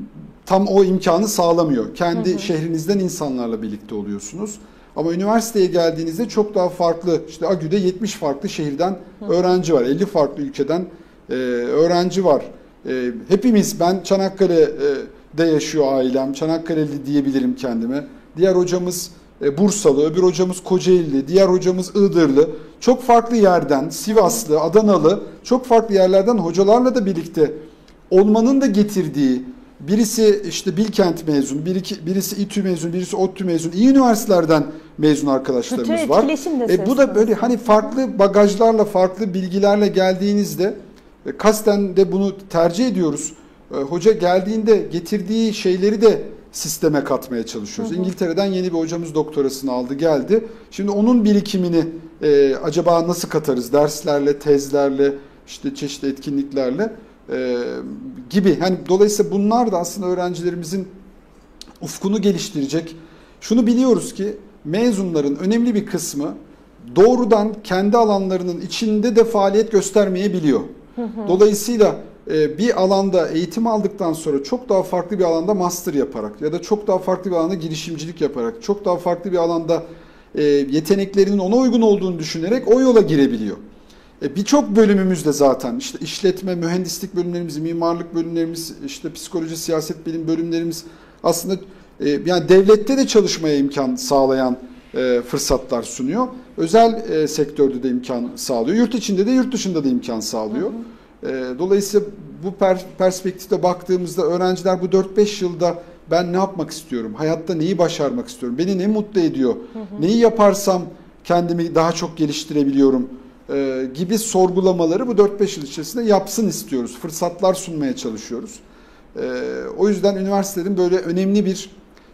[SPEAKER 2] tam o imkanı sağlamıyor. Kendi hı hı. şehrinizden insanlarla birlikte oluyorsunuz. Ama üniversiteye geldiğinizde çok daha farklı, işte AGÜ'de yetmiş farklı şehirden öğrenci var, elli farklı ülkeden e, öğrenci var. E, hepimiz, ben Çanakkale'de yaşıyor ailem, Çanakkale'li diyebilirim kendime. Diğer hocamız e, Bursalı, öbür hocamız Kocaeli'li, diğer hocamız Iğdırlı. Çok farklı yerden, Sivaslı, Adanalı, çok farklı yerlerden hocalarla da birlikte olmanın da getirdiği, birisi işte Bilkent mezunu, birisi İTÜ mezunu, birisi ODTÜ mezunu, iyi üniversitelerden mezun arkadaşlarımız Bütün var. E, bu da böyle hani farklı bagajlarla, farklı bilgilerle geldiğinizde, e, kasten de bunu tercih ediyoruz. E, hoca geldiğinde getirdiği şeyleri de sisteme katmaya çalışıyoruz. Hı hı. İngiltere'den yeni bir hocamız doktorasını aldı, geldi. Şimdi onun birikimini e, acaba nasıl katarız? Derslerle, tezlerle, işte çeşitli etkinliklerle. Ee, gibi. Yani dolayısıyla bunlar da aslında öğrencilerimizin ufkunu geliştirecek. Şunu biliyoruz ki mezunların önemli bir kısmı doğrudan kendi alanlarının içinde de faaliyet göstermeyebiliyor. Hı hı. Dolayısıyla e, bir alanda eğitim aldıktan sonra çok daha farklı bir alanda master yaparak ya da çok daha farklı bir alanda girişimcilik yaparak, çok daha farklı bir alanda e, yeteneklerinin ona uygun olduğunu düşünerek o yola girebiliyor. Birçok bölümümüz de zaten işte işletme, mühendislik bölümlerimiz, mimarlık bölümlerimiz, işte psikoloji, siyaset bilim bölümlerimiz aslında yani devlette de çalışmaya imkan sağlayan fırsatlar sunuyor. Özel sektörde de imkan sağlıyor. Yurt içinde de yurt dışında da imkan sağlıyor. Hı hı. Dolayısıyla bu perspektifte baktığımızda öğrenciler bu dört beş yılda ben ne yapmak istiyorum, hayatta neyi başarmak istiyorum, beni ne mutlu ediyor, hı hı. neyi yaparsam kendimi daha çok geliştirebiliyorum gibi sorgulamaları bu dört beş yıl içerisinde yapsın istiyoruz. Fırsatlar sunmaya çalışıyoruz. O yüzden üniversitenin böyle önemli bir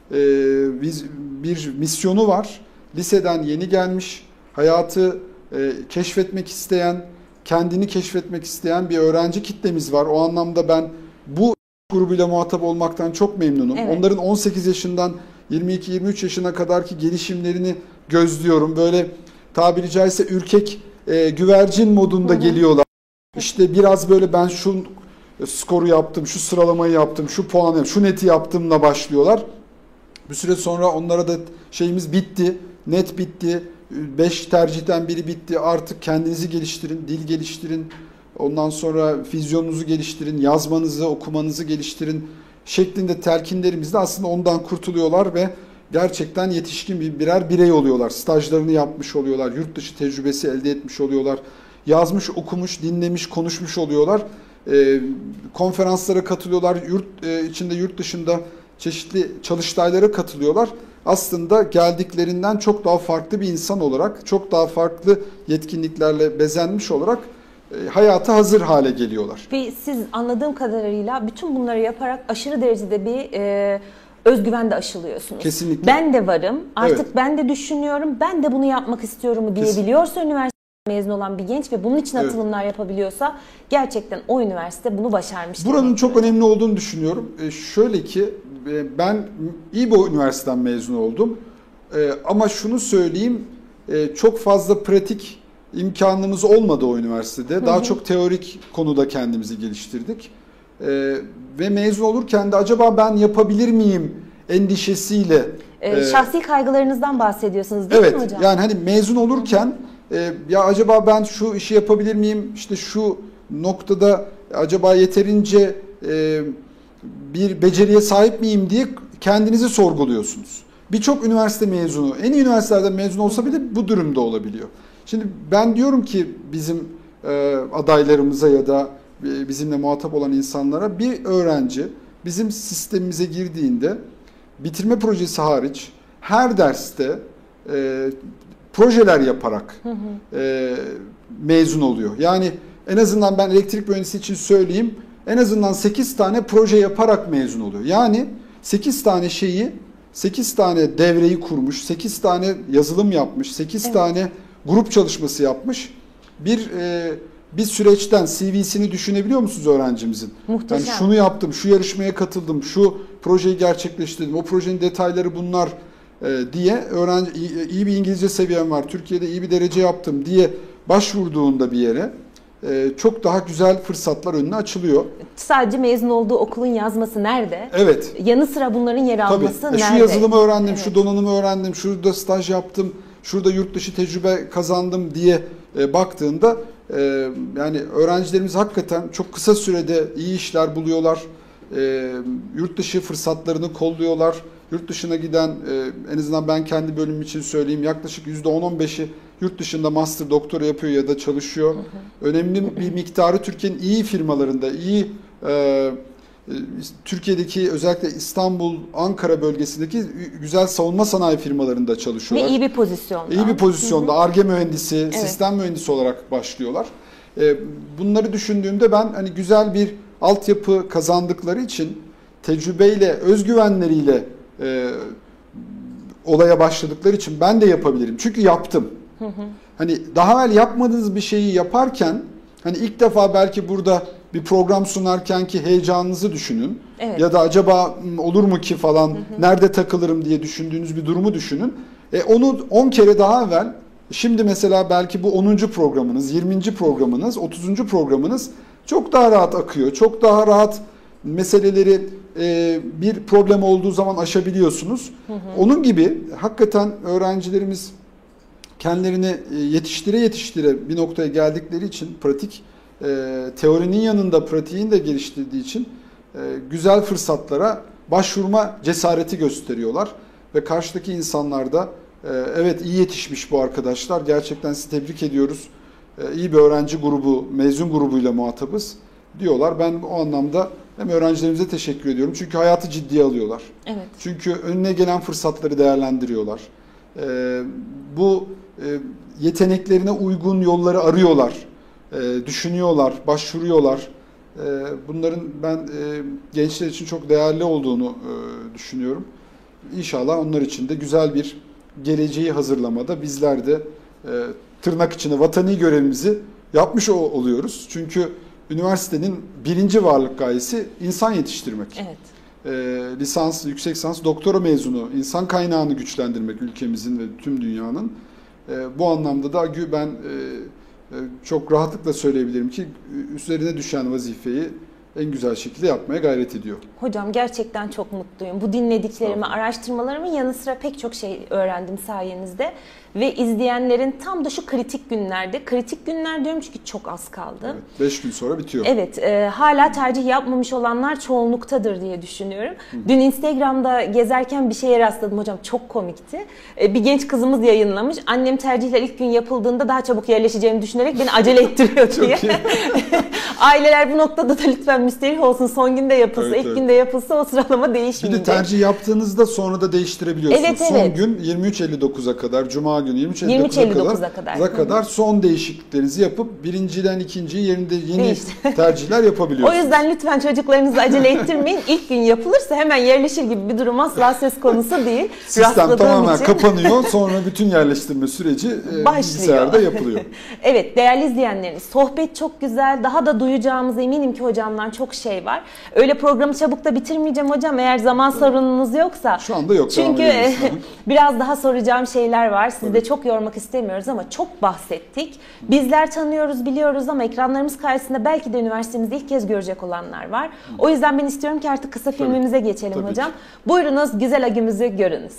[SPEAKER 2] bir misyonu var. Liseden yeni gelmiş, hayatı keşfetmek isteyen, kendini keşfetmek isteyen bir öğrenci kitlemiz var. O anlamda ben bu grubuyla muhatap olmaktan çok memnunum. Evet. Onların on sekiz yaşından yirmi iki yirmi üç yaşına kadarki gelişimlerini gözlüyorum. Böyle tabiri caizse ürkek E, güvercin modunda hı hı. geliyorlar. İşte biraz böyle ben şu skoru yaptım, şu sıralamayı yaptım, şu puanı, şu neti yaptımla başlıyorlar. Bir süre sonra onlara da şeyimiz bitti, net bitti. beş tercihten biri bitti. Artık kendinizi geliştirin, dil geliştirin. Ondan sonra vizyonunuzu geliştirin, yazmanızı, okumanızı geliştirin şeklinde telkinlerimizde aslında ondan kurtuluyorlar ve gerçekten yetişkin bir birer birey oluyorlar. Stajlarını yapmış oluyorlar. Yurt dışı tecrübesi elde etmiş oluyorlar. Yazmış, okumuş, dinlemiş, konuşmuş oluyorlar. E, konferanslara katılıyorlar. Yurt e, içinde, yurt dışında çeşitli çalıştaylara katılıyorlar. Aslında geldiklerinden çok daha farklı bir insan olarak, çok daha farklı yetkinliklerle bezenmiş olarak e, hayata hazır hale geliyorlar.
[SPEAKER 1] Ve siz anladığım kadarıyla bütün bunları yaparak aşırı derecede bir E, özgüven de aşılıyorsunuz.
[SPEAKER 2] Kesinlikle.
[SPEAKER 1] Ben de varım, artık evet. ben de düşünüyorum, ben de bunu yapmak istiyorum diyebiliyorsa üniversite mezun olan bir genç ve bunun için evet. atılımlar yapabiliyorsa gerçekten o üniversite bunu başarmış.
[SPEAKER 2] Buranın çok gibi. önemli olduğunu düşünüyorum. E, şöyle ki ben İBO Üniversitesi'nden mezun oldum. E, ama şunu söyleyeyim, e, çok fazla pratik imkanımız olmadı o üniversitede. Hı hı. Daha çok teorik konuda kendimizi geliştirdik. Ee, ve mezun olurken de acaba ben yapabilir miyim endişesiyle.
[SPEAKER 1] Ee, şahsi kaygılarınızdan bahsediyorsunuz değil
[SPEAKER 2] evet,
[SPEAKER 1] mi hocam?
[SPEAKER 2] Yani hani mezun olurken e, ya acaba ben şu işi yapabilir miyim? İşte şu noktada acaba yeterince e, bir beceriye sahip miyim diye kendinizi sorguluyorsunuz. Birçok üniversite mezunu, en iyi üniversitelerden mezun olsa bile bu durumda olabiliyor. Şimdi ben diyorum ki bizim e, adaylarımıza ya da bizimle muhatap olan insanlara, bir öğrenci bizim sistemimize girdiğinde bitirme projesi hariç her derste e, projeler yaparak hı hı. E, mezun oluyor. Yani en azından ben elektrik mühendisi için söyleyeyim, en azından sekiz tane proje yaparak mezun oluyor. Yani sekiz tane şeyi, sekiz tane devreyi kurmuş, sekiz tane yazılım yapmış, sekiz evet. tane grup çalışması yapmış. Bir e, bir süreçten C V'sini düşünebiliyor musunuz öğrencimizin?
[SPEAKER 1] Muhteşem.
[SPEAKER 2] Yani şunu yaptım, şu yarışmaya katıldım, şu projeyi gerçekleştirdim, o projenin detayları bunlar e, diye öğrenci iyi, iyi bir İngilizce seviyem var, Türkiye'de iyi bir derece yaptım diye başvurduğunda bir yere e, çok daha güzel fırsatlar önüne açılıyor.
[SPEAKER 1] Sadece mezun olduğu okulun yazması nerede?
[SPEAKER 2] Evet.
[SPEAKER 1] Yanı sıra bunların yer alması
[SPEAKER 2] Tabii. E,
[SPEAKER 1] nerede?
[SPEAKER 2] şu yazılımı öğrendim,
[SPEAKER 1] evet.
[SPEAKER 2] şu donanımı öğrendim, şurada staj yaptım, şurada yurt dışı tecrübe kazandım diye e, baktığında e, yani öğrencilerimiz hakikaten çok kısa sürede iyi işler buluyorlar. E, yurt dışı fırsatlarını kolluyorlar. Yurt dışına giden, e, en azından ben kendi bölümüm için söyleyeyim, yaklaşık yüzde on on beşi yurt dışında master, doktora yapıyor ya da çalışıyor. Hı hı. Önemli bir miktarı Türkiye'nin iyi firmalarında, iyi e, Türkiye'deki özellikle İstanbul, Ankara bölgesindeki güzel savunma sanayi firmalarında çalışıyorlar.
[SPEAKER 1] Ve iyi bir pozisyonda.
[SPEAKER 2] İyi bir pozisyonda. Ar-Ge mühendisi, evet. sistem mühendisi olarak başlıyorlar. Bunları düşündüğümde ben hani güzel bir altyapı kazandıkları için tecrübeyle, özgüvenleriyle e, olaya başladıkları için ben de yapabilirim. Çünkü yaptım. Hı hı. Hani daha evvel yapmadığınız bir şeyi yaparken, hani ilk defa belki burada bir program sunarken ki heyecanınızı düşünün. Evet. Ya da acaba olur mu ki falan, hı hı. nerede takılırım diye düşündüğünüz bir durumu düşünün. E onu on kere daha evvel, şimdi mesela belki bu onuncu programınız, yirminci programınız, otuzuncu programınız çok daha rahat akıyor. Çok daha rahat meseleleri e, bir problem olduğu zaman aşabiliyorsunuz. Hı hı. Onun gibi hakikaten öğrencilerimiz kendilerini yetiştire yetiştire bir noktaya geldikleri için pratik, e, teorinin yanında pratiğin de geliştirdiği için e, güzel fırsatlara başvurma cesareti gösteriyorlar. Ve karşıdaki insanlar da e, evet iyi yetişmiş bu arkadaşlar, gerçekten sizi tebrik ediyoruz, e, iyi bir öğrenci grubu, mezun grubuyla muhatabız diyorlar. Ben o anlamda hem öğrencilerimize teşekkür ediyorum. Çünkü hayatı ciddiye alıyorlar. Evet. Çünkü önüne gelen fırsatları değerlendiriyorlar. E, bu e, yeteneklerine uygun yolları arıyorlar. E, düşünüyorlar, başvuruyorlar. E, bunların ben e, gençler için çok değerli olduğunu e, düşünüyorum. İnşallah onlar için de güzel bir geleceği hazırlamada bizler de e, tırnak içinde vatani görevimizi yapmış oluyoruz. Çünkü üniversitenin birinci varlık gayesi insan yetiştirmek. Evet. E, lisans, yüksek lisans, doktora mezunu, insan kaynağını güçlendirmek ülkemizin ve tüm dünyanın. E, bu anlamda da ben e, çok rahatlıkla söyleyebilirim ki üzerine düşen vazifeyi en güzel şekilde yapmaya gayret ediyor.
[SPEAKER 1] Hocam gerçekten çok mutluyum. Bu dinlediklerimi, araştırmalarımın yanı sıra pek çok şey öğrendim sayenizde. Ve izleyenlerin tam da şu kritik günlerde, kritik günler diyorum çünkü çok az kaldı.
[SPEAKER 2] Evet, beş gün sonra bitiyor.
[SPEAKER 1] Evet, e, hala tercih yapmamış olanlar çoğunluktadır diye düşünüyorum. Hı. Dün Instagram'da gezerken bir şeye rastladım hocam, çok komikti. E, bir genç kızımız yayınlamış. Annem tercihler ilk gün yapıldığında daha çabuk yerleşeceğimi düşünerek beni acele ettiriyor diye. Aileler bu noktada da lütfen müsterih olsun. Son günde yapılsa, evet, ilk evet. günde yapılsa o sıralama değişmeyecek.
[SPEAKER 2] Bir de tercih yaptığınızda sonra da değiştirebiliyorsunuz. Evet, evet. Son gün yirmi üç elli dokuza kadar, Cuma günü yirmi üç elli dokuza kadar, kadar, kadar son değişikliklerinizi yapıp birinciden ikinciyi yerinde yeni Değişti. tercihler yapabiliyorsunuz.
[SPEAKER 1] O yüzden lütfen çocuklarınızı acele ettirmeyin. İlk gün yapılırsa hemen yerleşir gibi bir durum asla söz konusu değil.
[SPEAKER 2] Sistem tamamen için... kapanıyor. Sonra bütün yerleştirme süreci bilgisayarda yapılıyor.
[SPEAKER 1] Evet, değerli izleyenlerimiz, sohbet çok güzel. Daha da duyacağımız eminim ki hocamdan çok şey var. Öyle programı çabuk da bitirmeyeceğim hocam eğer zaman evet. sorununuz yoksa.
[SPEAKER 2] Şu anda yok.
[SPEAKER 1] Çünkü biraz daha soracağım şeyler var. Sizi de çok yormak istemiyoruz ama çok bahsettik. Bizler tanıyoruz, biliyoruz ama ekranlarımız karşısında belki de üniversitemizde ilk kez görecek olanlar var. O yüzden ben istiyorum ki artık kısa filmimize Tabii. geçelim Tabii hocam. Ki. Buyurunuz, güzel agümüzü görünüz.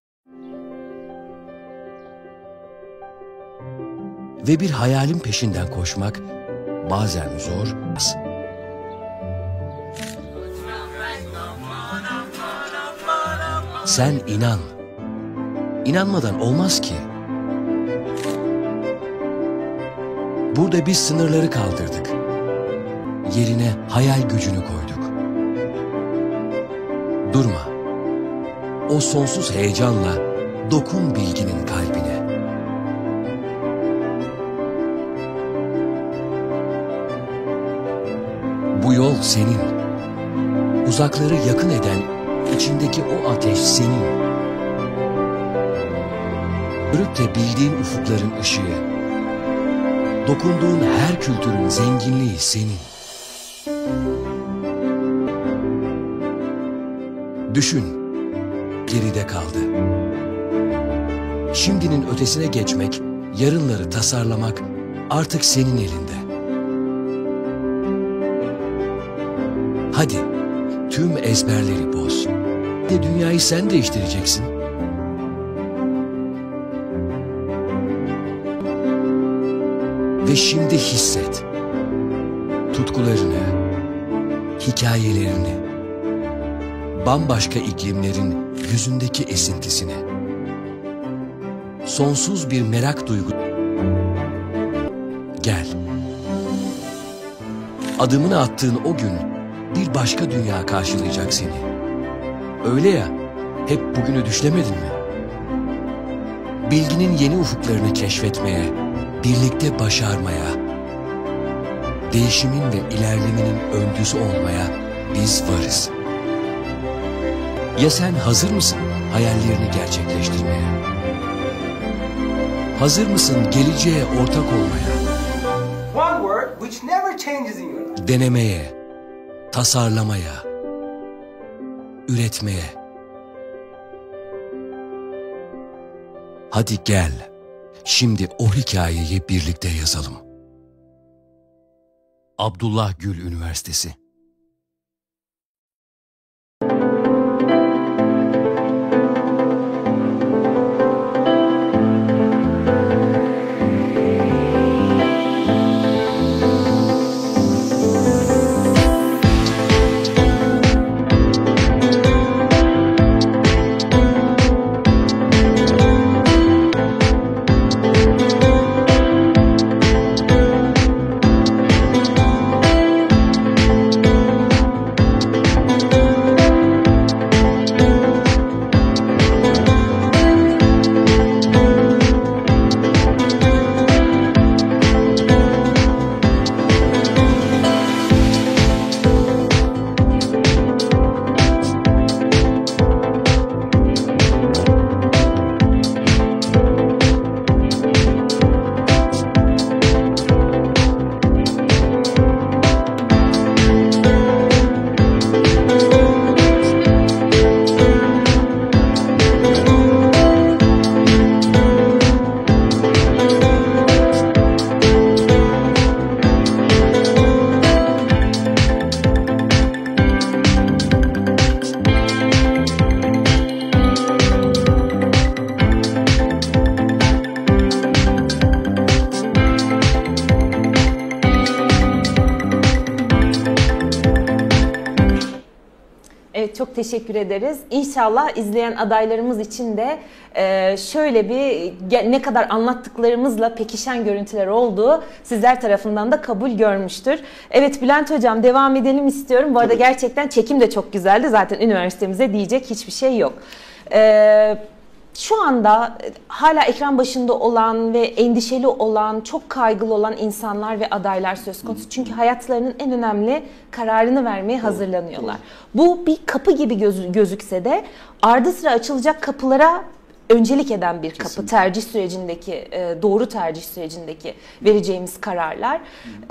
[SPEAKER 3] Ve bir hayalin peşinden koşmak bazen zor. Sen inan. İnanmadan olmaz ki. Burada biz sınırları kaldırdık. Yerine hayal gücünü koyduk. Durma. O sonsuz heyecanla dokun bilginin kalbine. Bu yol senin. Uzakları yakın eden içindeki o ateş senin. Görüp de bildiğin ufukların ışığı, dokunduğun her kültürün zenginliği senin. Düşün, geride kaldı. Şimdinin ötesine geçmek, yarınları tasarlamak artık senin elinde. Hadi, tüm ezberleri boz. De dünyayı sen değiştireceksin. Ve şimdi hisset. Tutkularını, hikayelerini, bambaşka iklimlerin yüzündeki esintisini. Sonsuz bir merak duygu. Gel. Adımını attığın o gün bir başka dünya karşılayacak seni. Öyle ya, hep bugünü düşlemedin mi? Bilginin yeni ufuklarını keşfetmeye, birlikte başarmaya, değişimin ve ilerlemenin öncüsü olmaya biz varız. Ya sen hazır mısın hayallerini gerçekleştirmeye? Hazır mısın geleceğe ortak olmaya?
[SPEAKER 4] One word which never changes in your life.
[SPEAKER 3] Denemeye, tasarlamaya, üretmeye. Hadi gel, şimdi o hikayeyi birlikte yazalım. Abdullah Gül Üniversitesi.
[SPEAKER 1] Evet, çok teşekkür ederiz. İnşallah izleyen adaylarımız için de şöyle bir ne kadar anlattıklarımızla pekişen görüntüler olduğu sizler tarafından da kabul görmüştür. Evet Bülent Hocam, devam edelim istiyorum. Bu arada gerçekten çekim de çok güzeldi. Zaten üniversitemize diyecek hiçbir şey yok. Evet. Şu anda hala ekran başında olan ve endişeli olan, çok kaygılı olan insanlar ve adaylar söz konusu. Çünkü hayatlarının en önemli kararını vermeye hazırlanıyorlar. Bu bir kapı gibi göz, gözükse de ardı sıra açılacak kapılara öncelik eden bir kapı. Kesinlikle. Tercih sürecindeki, doğru tercih sürecindeki vereceğimiz kararlar.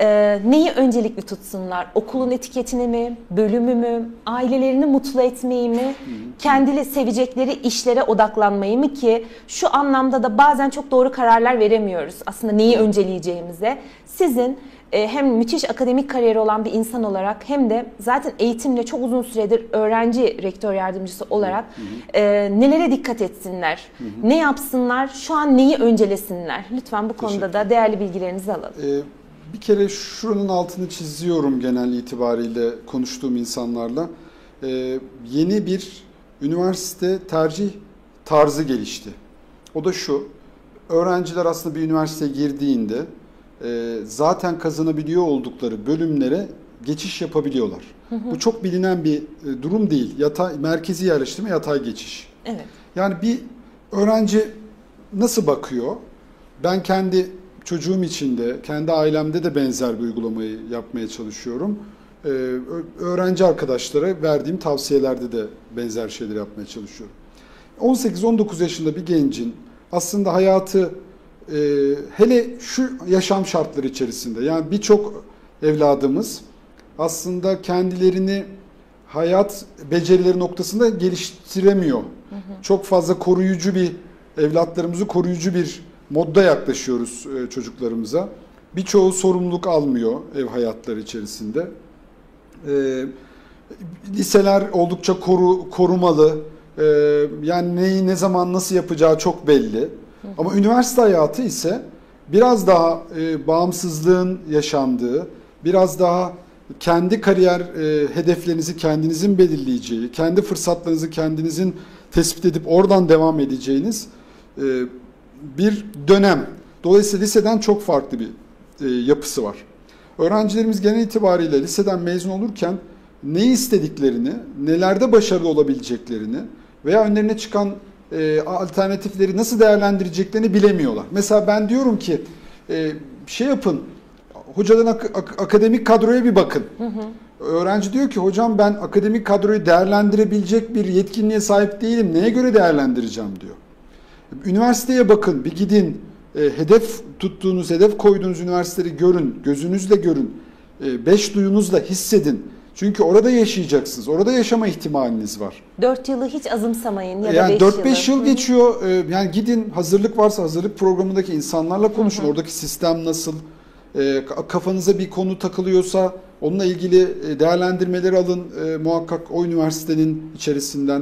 [SPEAKER 1] Neyi öncelikli tutsunlar? Okulun etiketini mi, bölümü mü, ailelerini mutlu etmeyi mi, kendili sevecekleri işlere odaklanmayı mı ki şu anlamda da bazen çok doğru kararlar veremiyoruz. Aslında neyi önceleyeceğimize. Sizin hem müthiş akademik kariyeri olan bir insan olarak hem de zaten eğitimle çok uzun süredir öğrenci rektör yardımcısı olarak hı hı. E, nelere dikkat etsinler, hı hı. ne yapsınlar, şu an neyi öncelesinler? Lütfen bu konuda da değerli bilgilerinizi alalım.
[SPEAKER 2] Ee, bir kere şuranın altını çiziyorum genel itibariyle konuştuğum insanlarla. Ee, yeni bir üniversite tercih tarzı gelişti. O da şu, öğrenciler aslında bir üniversiteye girdiğinde e, zaten kazanabiliyor oldukları bölümlere geçiş yapabiliyorlar. Hı hı. Bu çok bilinen bir e, durum değil. Yatay, merkezi yerleştirme, yatay geçiş.
[SPEAKER 1] Evet.
[SPEAKER 2] Yani bir öğrenci nasıl bakıyor? Ben kendi çocuğum için de, kendi ailemde de benzer bir uygulamayı yapmaya çalışıyorum. Ee, öğrenci arkadaşlara verdiğim tavsiyelerde de benzer şeyler yapmaya çalışıyorum. on sekiz on dokuz yaşında bir gencin aslında hayatı e, hele şu yaşam şartları içerisinde, yani birçok evladımız aslında kendilerini hayat becerileri noktasında geliştiremiyor. Hı hı. Çok fazla koruyucu bir, evlatlarımızı koruyucu bir modda yaklaşıyoruz e, çocuklarımıza. Birçoğu sorumluluk almıyor ev hayatları içerisinde. E, liseler oldukça koru, korumalı. E, yani neyi ne zaman nasıl yapacağı çok belli. Hı hı. Ama üniversite hayatı ise biraz daha e, bağımsızlığın yaşandığı, biraz daha kendi kariyer e, hedeflerinizi kendinizin belirleyeceği, kendi fırsatlarınızı kendinizin tespit edip oradan devam edeceğiniz e, bir dönem. Dolayısıyla liseden çok farklı bir e, yapısı var. Öğrencilerimiz genel itibariyle liseden mezun olurken ne istediklerini, nelerde başarılı olabileceklerini veya önlerine çıkan e, alternatifleri nasıl değerlendireceklerini bilemiyorlar. Mesela ben diyorum ki e, şey yapın, hocadan ak- ak- akademik kadroya bir bakın. Hı hı. Öğrenci diyor ki hocam ben akademik kadroyu değerlendirebilecek bir yetkinliğe sahip değilim. Neye göre değerlendireceğim diyor. Üniversiteye bakın, bir gidin, e, hedef tuttuğunuz, hedef koyduğunuz üniversiteleri görün, gözünüzle görün, e, beş duyunuzla hissedin. Çünkü orada yaşayacaksınız, orada yaşama ihtimaliniz var.
[SPEAKER 1] dört yılı hiç azımsamayın ya da
[SPEAKER 2] yani
[SPEAKER 1] beş
[SPEAKER 2] dört beş
[SPEAKER 1] yılı.
[SPEAKER 2] yıl geçiyor, e, yani gidin, hazırlık varsa hazırlık programındaki insanlarla konuşun, hı hı. Oradaki sistem nasıl, e, kafanıza bir konu takılıyorsa onunla ilgili değerlendirmeleri alın e, muhakkak o üniversitenin içerisinden.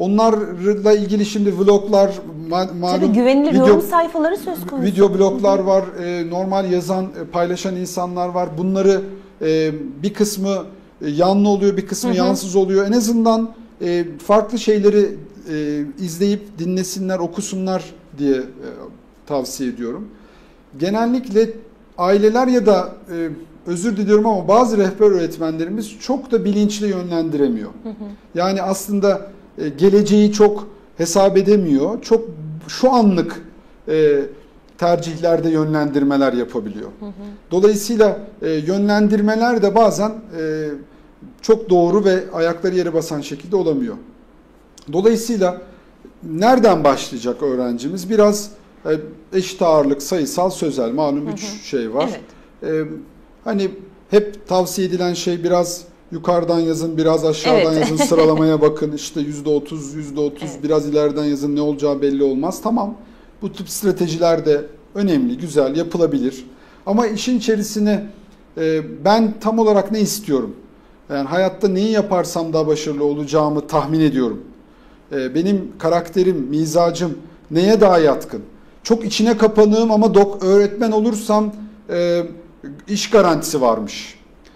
[SPEAKER 2] Onlarla ilgili şimdi vloglar, ma- malum
[SPEAKER 1] Tabii güvenilir
[SPEAKER 2] video,
[SPEAKER 1] yorum sayfaları söz konusu.
[SPEAKER 2] Video bloglar var, e, normal yazan, e, paylaşan insanlar var. Bunları e, bir kısmı e, yanlı oluyor, bir kısmı hı hı. yansız oluyor. En azından e, farklı şeyleri e, izleyip dinlesinler, okusunlar diye e, tavsiye ediyorum. Genellikle aileler ya da e, özür diliyorum ama bazı rehber öğretmenlerimiz çok da bilinçli yönlendiremiyor. Hı hı. Yani aslında e, geleceği çok hesap edemiyor. Çok şu anlık e, tercihlerde yönlendirmeler yapabiliyor. Hı hı. Dolayısıyla e, yönlendirmeler de bazen e, çok doğru ve ayakları yere basan şekilde olamıyor. Dolayısıyla nereden başlayacak öğrencimiz? Biraz e, eşit ağırlık, sayısal, sözel, malum hı hı. üç şey var. Evet. E, hani hep tavsiye edilen şey biraz yukarıdan yazın, biraz aşağıdan evet. yazın, sıralamaya bakın. İşte yüzde otuz, yüzde otuz evet. biraz ileriden yazın, ne olacağı belli olmaz. Tamam, bu tip stratejiler de önemli, güzel, yapılabilir. Ama işin içerisine e, ben tam olarak ne istiyorum? Yani hayatta neyi yaparsam daha başarılı olacağımı tahmin ediyorum. E, benim karakterim, mizacım neye daha yatkın? Çok içine kapanığım ama dok öğretmen olursam e, iş garantisi varmış.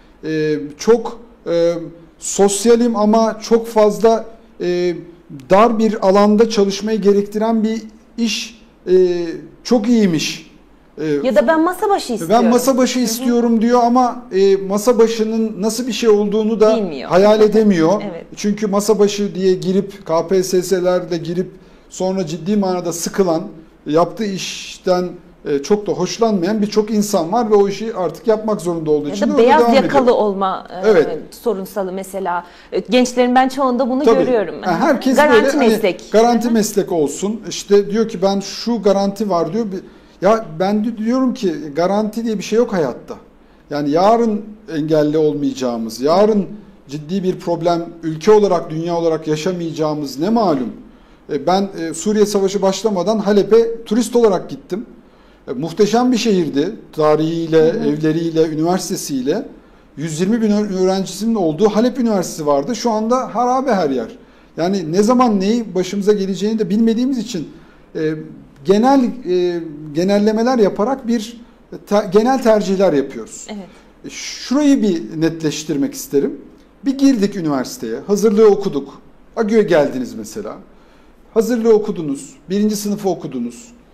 [SPEAKER 2] E, çok e, sosyalim ama çok fazla e, dar bir alanda çalışmayı gerektiren bir iş e, çok iyiymiş. E,
[SPEAKER 1] ya da ben masa başı istiyorum.
[SPEAKER 2] Ben masa başı istiyorum diyor ama e, masa başının nasıl bir şey olduğunu da bilmiyor. Hayal edemiyor. Evet. Çünkü masa başı diye girip K P S S'lerde girip sonra ciddi manada sıkılan, yaptığı işten çok da hoşlanmayan birçok insan var ve o işi artık yapmak zorunda olduğu için
[SPEAKER 1] ya da beyaz yakalı ediyor. Olma evet. e, sorunsalı mesela. Gençlerin ben çoğunda bunu Tabii. görüyorum.
[SPEAKER 2] Yani herkes
[SPEAKER 1] garanti
[SPEAKER 2] böyle,
[SPEAKER 1] meslek.
[SPEAKER 2] Hani, garanti meslek olsun. İşte diyor ki ben şu garanti var diyor. Ya ben diyorum ki garanti diye bir şey yok hayatta. Yani yarın engelli olmayacağımız, yarın ciddi bir problem ülke olarak, dünya olarak yaşamayacağımız ne malum. Ben Suriye Savaşı başlamadan Halep'e turist olarak gittim. Muhteşem bir şehirdi. Tarihiyle, hı hı. evleriyle, üniversitesiyle. yüz yirmi bin öğrencisinin olduğu Halep Üniversitesi vardı. Şu anda harabe her yer. Yani ne zaman neyi başımıza geleceğini de bilmediğimiz için e, genel e, genellemeler yaparak bir te, genel tercihler yapıyoruz. Evet. Şurayı bir netleştirmek isterim. Bir girdik üniversiteye, hazırlığı okuduk. A G Ö'ye geldiniz mesela. Hazırlığı okudunuz, birinci sınıfı okudunuz.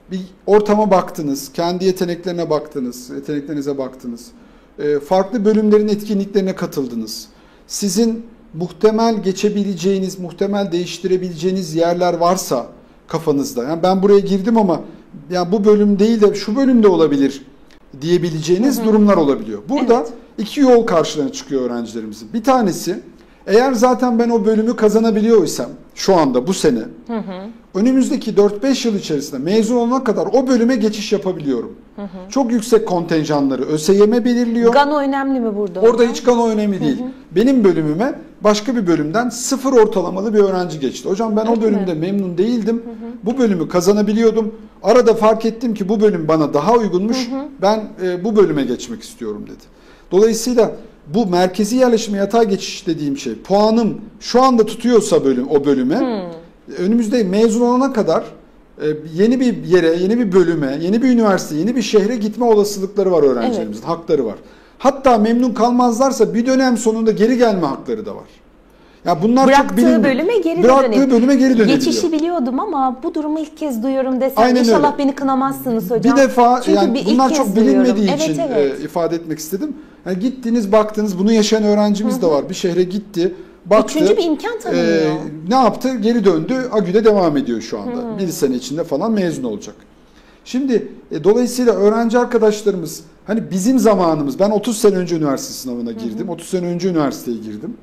[SPEAKER 2] bir ortama baktınız, kendi yeteneklerine baktınız, yeteneklerinize baktınız. E, farklı bölümlerin etkinliklerine katıldınız. Sizin muhtemel geçebileceğiniz, muhtemel değiştirebileceğiniz yerler varsa kafanızda. Yani ben buraya girdim ama yani bu bölüm değil de şu bölümde olabilir diyebileceğiniz hı hı. durumlar olabiliyor. Burada evet. iki yol karşılarına çıkıyor öğrencilerimizin. Bir tanesi, eğer zaten ben o bölümü kazanabiliyorsam şu anda bu sene hı hı. önümüzdeki dört beş yıl içerisinde mezun olana kadar o bölüme geçiş yapabiliyorum. Hı hı. Çok yüksek kontenjanları ÖSYM belirliyor.
[SPEAKER 1] Gano önemli mi burada?
[SPEAKER 2] Orada hocam? Hiç Gano önemli değil. Hı hı. Benim bölümüme başka bir bölümden sıfır ortalamalı bir öğrenci geçti. Hocam ben evet o bölümde mi? memnun değildim. Hı hı. Bu bölümü kazanabiliyordum. Arada fark ettim ki bu bölüm bana daha uygunmuş. Hı hı. Ben e, bu bölüme geçmek istiyorum dedi. Dolayısıyla bu merkezi yerleşime yatay geçiş dediğim şey, puanım şu anda tutuyorsa bölüm o bölüme, hmm. önümüzde mezun olana kadar yeni bir yere, yeni bir bölüme, yeni bir üniversite, yeni bir şehre gitme olasılıkları var öğrencilerimizin, evet. hakları var. Hatta memnun kalmazlarsa bir dönem sonunda geri gelme hakları da var. Ya bunlar
[SPEAKER 1] Bıraktığı
[SPEAKER 2] çok bilinmiyor.
[SPEAKER 1] bölüme geri
[SPEAKER 2] Bıraktığı
[SPEAKER 1] dönelim.
[SPEAKER 2] bölüme geri dönebiliyor.
[SPEAKER 1] Geçişi biliyordum ama bu durumu ilk kez duyuyorum desem
[SPEAKER 2] Aynen
[SPEAKER 1] inşallah
[SPEAKER 2] öyle.
[SPEAKER 1] beni kınamazsınız hocam.
[SPEAKER 2] Bir defa
[SPEAKER 1] Çünkü
[SPEAKER 2] yani
[SPEAKER 1] bir
[SPEAKER 2] bunlar çok bilinmediği
[SPEAKER 1] evet,
[SPEAKER 2] için
[SPEAKER 1] evet.
[SPEAKER 2] E, ifade etmek istedim. Yani gittiniz, baktınız, bunu yaşayan öğrencimiz Hı-hı. de var. Bir şehre gitti, baktı.
[SPEAKER 1] Üçüncü bir imkan tanınıyor. E,
[SPEAKER 2] ne yaptı? Geri döndü. Agü'de devam ediyor şu anda. Hı-hı. Bir sene içinde falan mezun olacak. Şimdi e, dolayısıyla öğrenci arkadaşlarımız, hani bizim zamanımız, ben otuz sene önce üniversite sınavına girdim. Hı-hı. otuz sene önce üniversiteye girdim.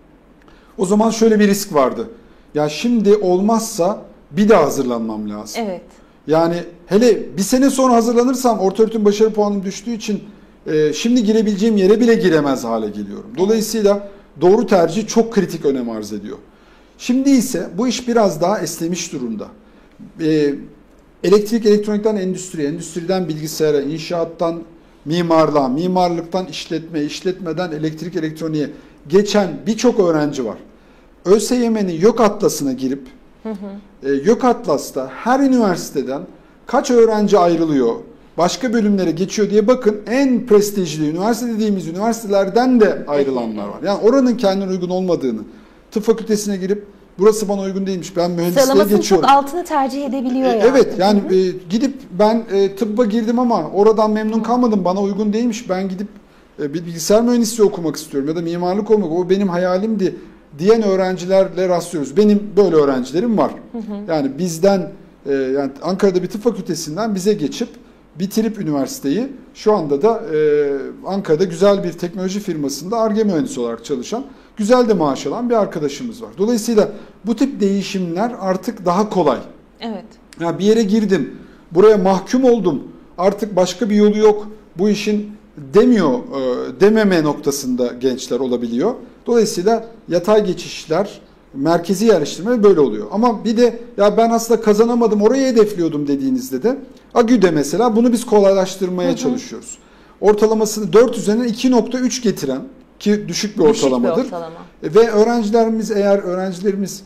[SPEAKER 2] O zaman şöyle bir risk vardı. Ya şimdi olmazsa bir daha hazırlanmam lazım.
[SPEAKER 1] Evet.
[SPEAKER 2] Yani hele bir sene sonra hazırlanırsam orta öğretim başarı puanım düştüğü için e, şimdi girebileceğim yere bile giremez hale geliyorum. Dolayısıyla doğru tercih çok kritik önem arz ediyor. Şimdi ise bu iş biraz daha esnemiş durumda. E, elektrik, elektronikten endüstriye, endüstriden bilgisayara, inşaattan mimarlığa, mimarlıktan işletme, işletmeden elektrik, elektroniğe geçen birçok öğrenci var. ÖSYM'nin YÖK Atlas'ına girip hı hı. E, YÖK Atlas'ta her üniversiteden kaç öğrenci ayrılıyor, başka bölümlere geçiyor diye bakın, en prestijli üniversite dediğimiz üniversitelerden de ayrılanlar var. Yani oranın kendine uygun olmadığını, tıp fakültesine girip burası bana uygun değilmiş, ben mühendisliğe
[SPEAKER 1] Sıralamasının
[SPEAKER 2] geçiyorum.
[SPEAKER 1] çok altını tercih edebiliyor
[SPEAKER 2] e,
[SPEAKER 1] yani.
[SPEAKER 2] Evet yani e, gidip ben e, tıbba girdim ama oradan memnun kalmadım, bana uygun değilmiş, ben gidip e, bir bilgisayar mühendisliği okumak istiyorum ya da mimarlık olmak, o benim hayalimdi diyen öğrencilerle rastlıyoruz. Benim böyle öğrencilerim var. Hı hı. Yani bizden, e, yani Ankara'da bir tıp fakültesinden bize geçip bitirip üniversiteyi şu anda da e, Ankara'da güzel bir teknoloji firmasında Ar-Ge mühendisi olarak çalışan, güzel de maaş alan bir arkadaşımız var. Dolayısıyla bu tip değişimler artık daha kolay.
[SPEAKER 1] Evet.
[SPEAKER 2] Ya bir yere girdim, buraya mahkum oldum, artık başka bir yolu yok, bu işin demiyor, e, dememe noktasında gençler olabiliyor. Dolayısıyla yatay geçişler, merkezi yerleştirme böyle oluyor. Ama bir de ya ben aslında kazanamadım, orayı hedefliyordum dediğinizde de Agü'de mesela bunu biz kolaylaştırmaya hı hı. çalışıyoruz. Ortalamasını dört üzerinden iki nokta üç getiren, ki düşük bir ortalamadır. Düşük bir ortalama. Ve öğrencilerimiz, eğer öğrencilerimiz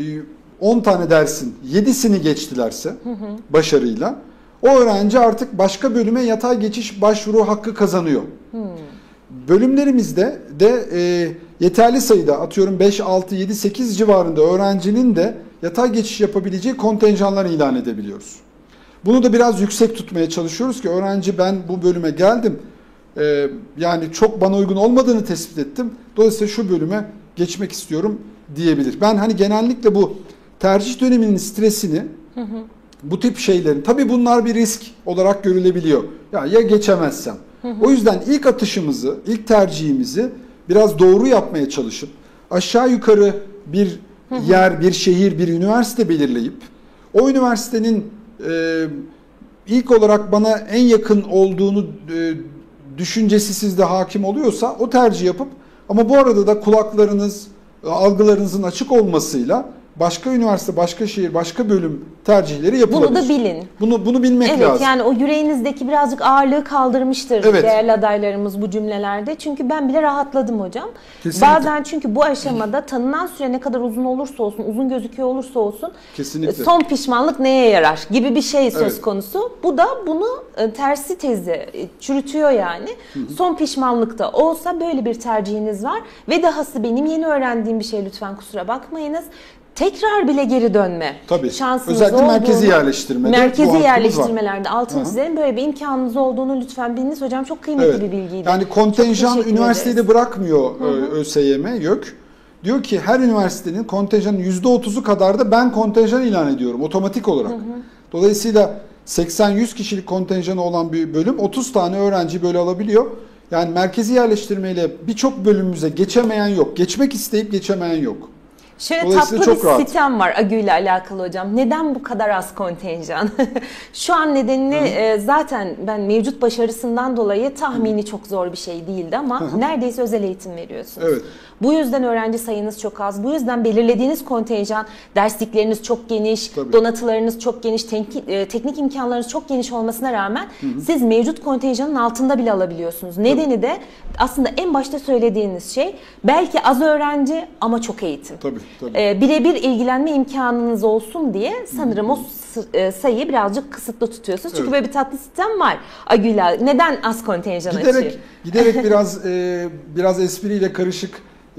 [SPEAKER 2] on tane dersin yedisini geçtilerse hı hı. başarıyla, o öğrenci artık başka bölüme yatay geçiş başvuru hakkı kazanıyor. Hmm. Bölümlerimizde de e, yeterli sayıda, atıyorum beş, altı, yedi, sekiz civarında öğrencinin de yatay geçiş yapabileceği kontenjanlar ilan edebiliyoruz. Bunu da biraz yüksek tutmaya çalışıyoruz ki öğrenci ben bu bölüme geldim, e, yani çok bana uygun olmadığını tespit ettim, dolayısıyla şu bölüme geçmek istiyorum diyebilir. Ben hani genellikle bu tercih döneminin stresini, hı hı. bu tip şeylerin, tabii bunlar bir risk olarak görülebiliyor. Ya ya geçemezsem. Hı hı. O yüzden ilk atışımızı, ilk tercihimizi biraz doğru yapmaya çalışıp aşağı yukarı bir hı hı. yer, bir şehir, bir üniversite belirleyip o üniversitenin e, ilk olarak bana en yakın olduğunu e, düşüncesi sizde hakim oluyorsa o tercih yapıp, ama bu arada da kulaklarınız, algılarınızın açık olmasıyla başka üniversite, başka şehir, başka bölüm tercihleri yapılabilir.
[SPEAKER 1] Bunu da bilin.
[SPEAKER 2] Bunu bunu bilmek
[SPEAKER 1] evet,
[SPEAKER 2] lazım.
[SPEAKER 1] Evet, yani o yüreğinizdeki birazcık ağırlığı kaldırmıştır evet. değerli adaylarımız bu cümlelerde. Çünkü ben bile rahatladım hocam.
[SPEAKER 2] Kesinlikle.
[SPEAKER 1] Bazen çünkü bu aşamada tanınan süre ne kadar uzun olursa olsun, uzun gözüküyor olursa olsun,
[SPEAKER 2] kesinlikle.
[SPEAKER 1] Son pişmanlık neye yarar gibi bir şey söz
[SPEAKER 2] evet.
[SPEAKER 1] konusu. Bu da bunu tersi tezi çürütüyor yani. Hı hı. Son pişmanlıkta olsa böyle bir tercihiniz var ve dahası benim yeni öğrendiğim bir şey, lütfen kusura bakmayınız. tekrar bile geri dönme
[SPEAKER 2] Tabii.
[SPEAKER 1] şansınız
[SPEAKER 2] Özellikle
[SPEAKER 1] olduğunu,
[SPEAKER 2] merkezi yerleştirmede bu
[SPEAKER 1] merkezi
[SPEAKER 2] hakkımız
[SPEAKER 1] yerleştirmelerde
[SPEAKER 2] var.
[SPEAKER 1] altını
[SPEAKER 2] Hı hı.
[SPEAKER 1] çizelim. Böyle bir imkanınız olduğunu lütfen biliniz. Hocam çok kıymetli
[SPEAKER 2] Evet.
[SPEAKER 1] bir bilgiydi.
[SPEAKER 2] Yani kontenjan
[SPEAKER 1] Çok
[SPEAKER 2] üniversiteyi de bırakmıyor
[SPEAKER 1] Hı hı.
[SPEAKER 2] ÖSYM, YÖK. Diyor ki her üniversitenin kontenjanın yüzde otuzu kadar da ben kontenjan ilan ediyorum otomatik olarak. Hı hı. Dolayısıyla seksen yüz kişilik kontenjanı olan bir bölüm otuz tane öğrenci böyle alabiliyor. Yani merkezi yerleştirmeyle birçok bölümümüze geçemeyen yok. Geçmek isteyip geçemeyen yok.
[SPEAKER 1] Şöyle tatlı bir
[SPEAKER 2] çok rahat.
[SPEAKER 1] sitem var A G Ü ile alakalı hocam. Neden bu kadar az kontenjan? Şu an nedenini e, zaten ben mevcut başarısından dolayı tahmini Hı. çok zor bir şey değildi ama Hı. neredeyse özel eğitim veriyorsunuz.
[SPEAKER 2] Evet.
[SPEAKER 1] Bu yüzden öğrenci sayınız çok az. Bu yüzden belirlediğiniz kontenjan, derslikleriniz çok geniş, Tabii. donatılarınız çok geniş, teknik, e, teknik imkanlarınız çok geniş olmasına rağmen Hı. siz mevcut kontenjanın altında bile alabiliyorsunuz. Nedeni Tabii. de aslında en başta söylediğiniz şey belki az öğrenci ama çok eğitim.
[SPEAKER 2] Tabii.
[SPEAKER 1] E, birebir ilgilenme imkanınız olsun diye sanırım o sayıyı birazcık kısıtlı tutuyorsunuz. Çünkü evet. böyle bir tatlı sistem var A G Ü ile. Neden az kontenjan
[SPEAKER 2] giderek,
[SPEAKER 1] açıyor?
[SPEAKER 2] Giderek biraz e, biraz espriyle karışık e,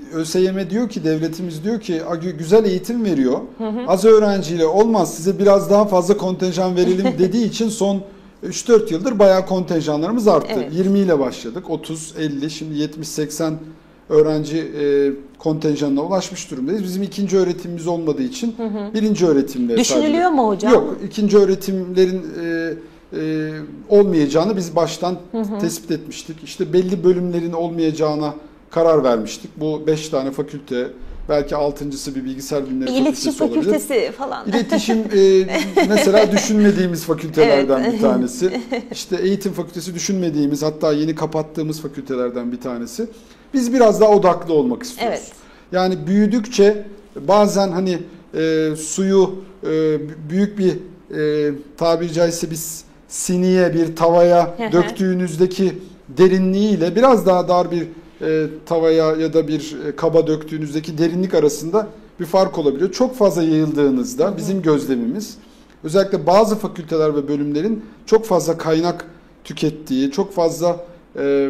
[SPEAKER 2] ÖSYM diyor ki, devletimiz diyor ki A G Ü güzel eğitim veriyor. Hı hı. Az öğrenciyle olmaz, size biraz daha fazla kontenjan verelim dediği için son üç dört yıldır bayağı kontenjanlarımız arttı. Evet. yirmi ile başladık. otuz, elli, şimdi yetmiş seksen öğrenci e, kontenjanına ulaşmış durumdayız. Bizim ikinci öğretimimiz olmadığı için hı hı. birinci öğretimle
[SPEAKER 1] düşünülüyor sadece. mu hocam?
[SPEAKER 2] Yok, ikinci öğretimlerin e, e, olmayacağını biz baştan hı hı. tespit etmiştik. İşte belli bölümlerin olmayacağına karar vermiştik. Bu beş tane fakülte, belki altıncısı bir bilgisayar bilimleri
[SPEAKER 1] bir
[SPEAKER 2] fakültesi
[SPEAKER 1] iletişim
[SPEAKER 2] olabilir.
[SPEAKER 1] fakültesi falan.
[SPEAKER 2] İletişim e, mesela düşünmediğimiz fakültelerden
[SPEAKER 1] evet.
[SPEAKER 2] bir tanesi. İşte eğitim fakültesi düşünmediğimiz, hatta yeni kapattığımız fakültelerden bir tanesi. Biz biraz daha odaklı olmak istiyoruz. Evet. Yani büyüdükçe bazen hani e, suyu e, büyük bir e, tabiri caizse bir siniye, bir tavaya döktüğünüzdeki derinliğiyle biraz daha dar bir e, tavaya ya da bir e, kaba döktüğünüzdeki derinlik arasında bir fark olabiliyor. Çok fazla yayıldığınızda hı hı. bizim gözlemimiz özellikle bazı fakülteler ve bölümlerin çok fazla kaynak tükettiği, çok fazla e,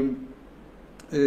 [SPEAKER 2] e,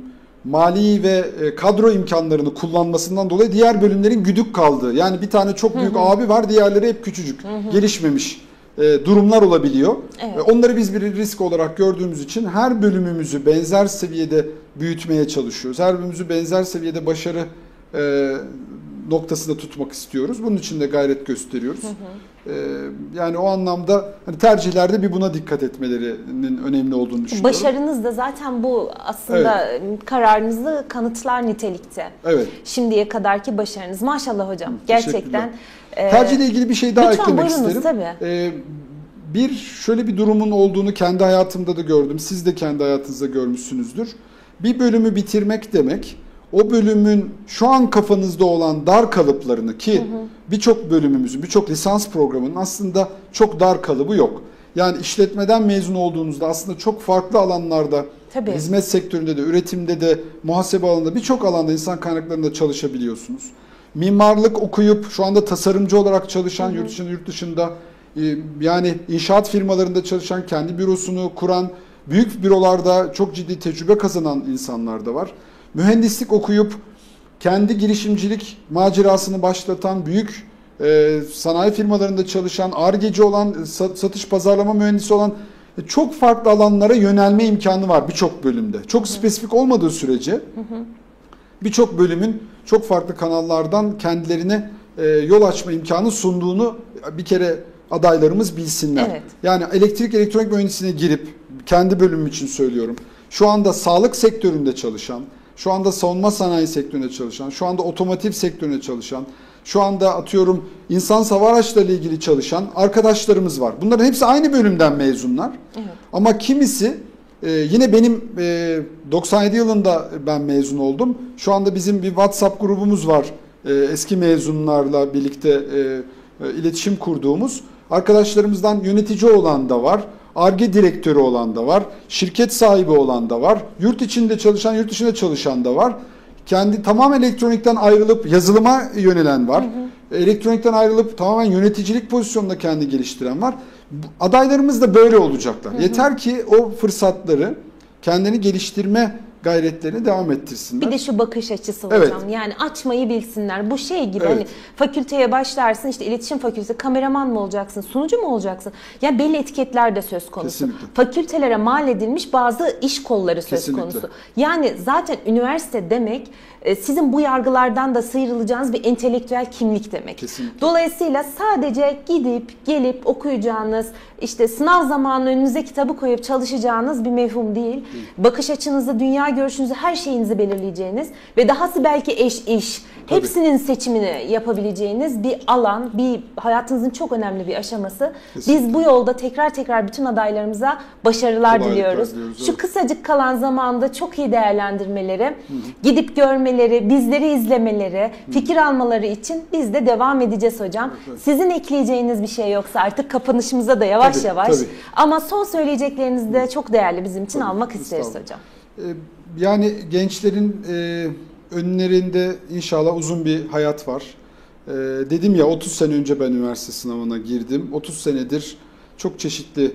[SPEAKER 2] mali ve kadro imkanlarını kullanmasından dolayı diğer bölümlerin güdük kaldığı. Yani bir tane çok büyük hı hı. abi var, diğerleri hep küçücük, hı hı. gelişmemiş e, durumlar olabiliyor. Evet. Onları biz bir risk olarak gördüğümüz için her bölümümüzü benzer seviyede büyütmeye çalışıyoruz. Her bölümümüzü benzer seviyede başarı e, noktasında tutmak istiyoruz. Bunun için de gayret gösteriyoruz. Hı hı. Ee, yani o anlamda hani tercihlerde bir buna dikkat etmelerinin önemli olduğunu düşünüyorum.
[SPEAKER 1] Başarınız da zaten bu aslında evet. kararınızı kanıtlar nitelikte.
[SPEAKER 2] Evet.
[SPEAKER 1] Şimdiye kadarki başarınız. Maşallah hocam. Gerçekten.
[SPEAKER 2] E, Tercihle ilgili bir şey daha
[SPEAKER 1] lütfen
[SPEAKER 2] eklemek
[SPEAKER 1] buyurunuz,
[SPEAKER 2] isterim.
[SPEAKER 1] Tabii.
[SPEAKER 2] Ee, bir şöyle bir durumun olduğunu kendi hayatımda da gördüm. Siz de kendi hayatınızda görmüşsünüzdür. Bir bölümü bitirmek demek, o bölümün şu an kafanızda olan dar kalıplarını, ki birçok bölümümüzün, birçok lisans programının aslında çok dar kalıbı yok. Yani işletmeden mezun olduğunuzda aslında çok farklı alanlarda, Tabii. hizmet sektöründe de, üretimde de, muhasebe alanında, birçok alanda insan kaynaklarında çalışabiliyorsunuz. Mimarlık okuyup şu anda tasarımcı olarak çalışan, hı hı. yurt içinde, yurt dışında, yani inşaat firmalarında çalışan, kendi bürosunu kuran, büyük bürolarda çok ciddi tecrübe kazanan insanlar da var. Mühendislik okuyup kendi girişimcilik macerasını başlatan, büyük e, sanayi firmalarında çalışan, Ar-Ge'ci olan, satış pazarlama mühendisi olan e, çok farklı alanlara yönelme imkanı var birçok bölümde. Çok hı hı. spesifik olmadığı sürece birçok bölümün çok farklı kanallardan kendilerine e, yol açma imkanı sunduğunu bir kere adaylarımız bilsinler. Evet. Yani elektrik elektronik mühendisliğine girip, kendi bölümüm için söylüyorum, şu anda sağlık sektöründe çalışan, şu anda savunma sanayi sektöründe çalışan, şu anda otomotiv sektöründe çalışan, şu anda atıyorum insan hava araçlarıyla ilgili çalışan arkadaşlarımız var. Bunların hepsi aynı bölümden mezunlar. Evet. Ama kimisi e, yine benim e, doksan yedi yılında ben mezun oldum. Şu anda bizim bir WhatsApp grubumuz var. E, eski mezunlarla birlikte e, e, iletişim kurduğumuz. Arkadaşlarımızdan yönetici olan da var. Ar-Ge direktörü olan da var, şirket sahibi olan da var, yurt içinde çalışan, yurt dışında çalışan da var. Kendi tamamen elektronikten ayrılıp yazılıma yönelen var. Hı hı. Elektronikten ayrılıp tamamen yöneticilik pozisyonunda kendi geliştiren var. Adaylarımız da böyle olacaklar. Hı hı. Yeter ki o fırsatları, kendini geliştirme gayretlerini devam ettirsinler.
[SPEAKER 1] Bir de şu bakış açısı
[SPEAKER 2] Evet.
[SPEAKER 1] hocam. Yani açmayı bilsinler. Bu şey gibi
[SPEAKER 2] Evet.
[SPEAKER 1] hani fakülteye başlarsın, işte iletişim fakültesi, kameraman mı olacaksın, sunucu mu olacaksın? Ya belli etiketler de söz konusu.
[SPEAKER 2] Kesinlikle.
[SPEAKER 1] Fakültelere mal edilmiş bazı iş kolları söz
[SPEAKER 2] Kesinlikle.
[SPEAKER 1] konusu. Yani zaten üniversite demek sizin bu yargılardan da sıyrılacağınız bir entelektüel kimlik demek.
[SPEAKER 2] Kesinlikle.
[SPEAKER 1] Dolayısıyla sadece gidip gelip okuyacağınız, işte sınav zamanı önünüze kitabı koyup çalışacağınız bir mefhum değil. değil. Bakış açınızı, dünya görüşünüzü, her şeyinizi belirleyeceğiniz ve dahası belki eş, iş, Tabii. hepsinin seçimini yapabileceğiniz bir alan, bir hayatınızın çok önemli bir aşaması. Kesinlikle. Biz bu yolda tekrar tekrar bütün adaylarımıza başarılar diliyoruz. diliyoruz. Şu evet. kısacık kalan zamanda çok iyi değerlendirmeleri, hı hı. gidip görmeleri, bizleri izlemeleri, hı. fikir almaları için biz de devam edeceğiz hocam. Evet. Sizin ekleyeceğiniz bir şey yoksa artık kapanışımıza da yavaş tabii, yavaş. Tabii. Ama son söyleyeceklerinizi de çok değerli bizim için tabii, almak isteriz hocam.
[SPEAKER 2] Yani gençlerin önlerinde inşallah uzun bir hayat var. Dedim ya otuz sene önce ben üniversite sınavına girdim. otuz senedir çok çeşitli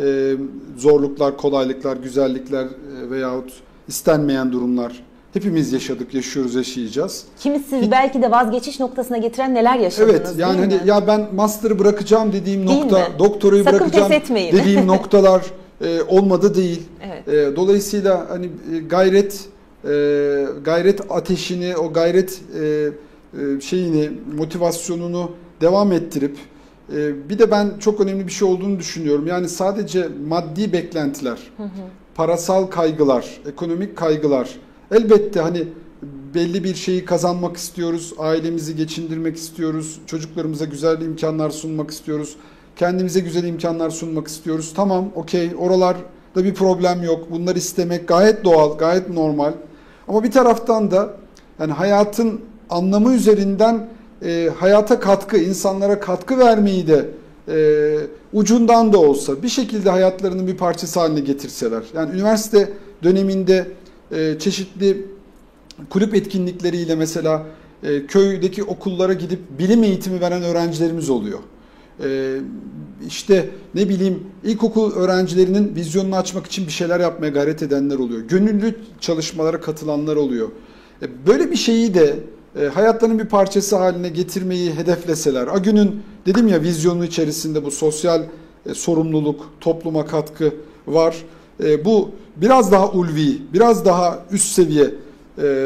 [SPEAKER 2] zorluklar, kolaylıklar, güzellikler veyahut istenmeyen durumlar hepimiz yaşadık, yaşıyoruz, yaşayacağız.
[SPEAKER 1] Kimi siz Hiç... belki de vazgeçiş noktasına getiren neler yaşadınız?
[SPEAKER 2] Evet, yani hani ya ben master'ı bırakacağım dediğim
[SPEAKER 1] değil
[SPEAKER 2] nokta,
[SPEAKER 1] mi?
[SPEAKER 2] doktorayı
[SPEAKER 1] Sakın
[SPEAKER 2] bırakacağım dediğim noktalar e, olmadı değil. Evet. E, dolayısıyla hani e, gayret e, gayret ateşini, o gayret e, e, şeyini, motivasyonunu devam ettirip e, bir de ben çok önemli bir şey olduğunu düşünüyorum. Yani sadece maddi beklentiler, hı hı. parasal kaygılar, ekonomik kaygılar. Elbette hani belli bir şeyi kazanmak istiyoruz, ailemizi geçindirmek istiyoruz, çocuklarımıza güzel imkanlar sunmak istiyoruz, kendimize güzel imkanlar sunmak istiyoruz. Tamam, okey, oralarda bir problem yok. Bunları istemek gayet doğal, gayet normal. Ama bir taraftan da yani hayatın anlamı üzerinden e, hayata katkı, insanlara katkı vermeyi de e, ucundan da olsa bir şekilde hayatlarının bir parçası haline getirseler. Yani üniversite döneminde e, çeşitli kulüp etkinlikleriyle mesela e, köydeki okullara gidip bilim eğitimi veren öğrencilerimiz oluyor. E, işte ne bileyim ilkokul öğrencilerinin vizyonunu açmak için bir şeyler yapmaya gayret edenler oluyor. Gönüllü çalışmalara katılanlar oluyor. E, böyle bir şeyi de e, hayatlarının bir parçası haline getirmeyi hedefleseler. Agün'ün dedim ya vizyonu içerisinde bu sosyal e, sorumluluk, topluma katkı var. E, bu biraz daha ulvi, biraz daha üst seviye e,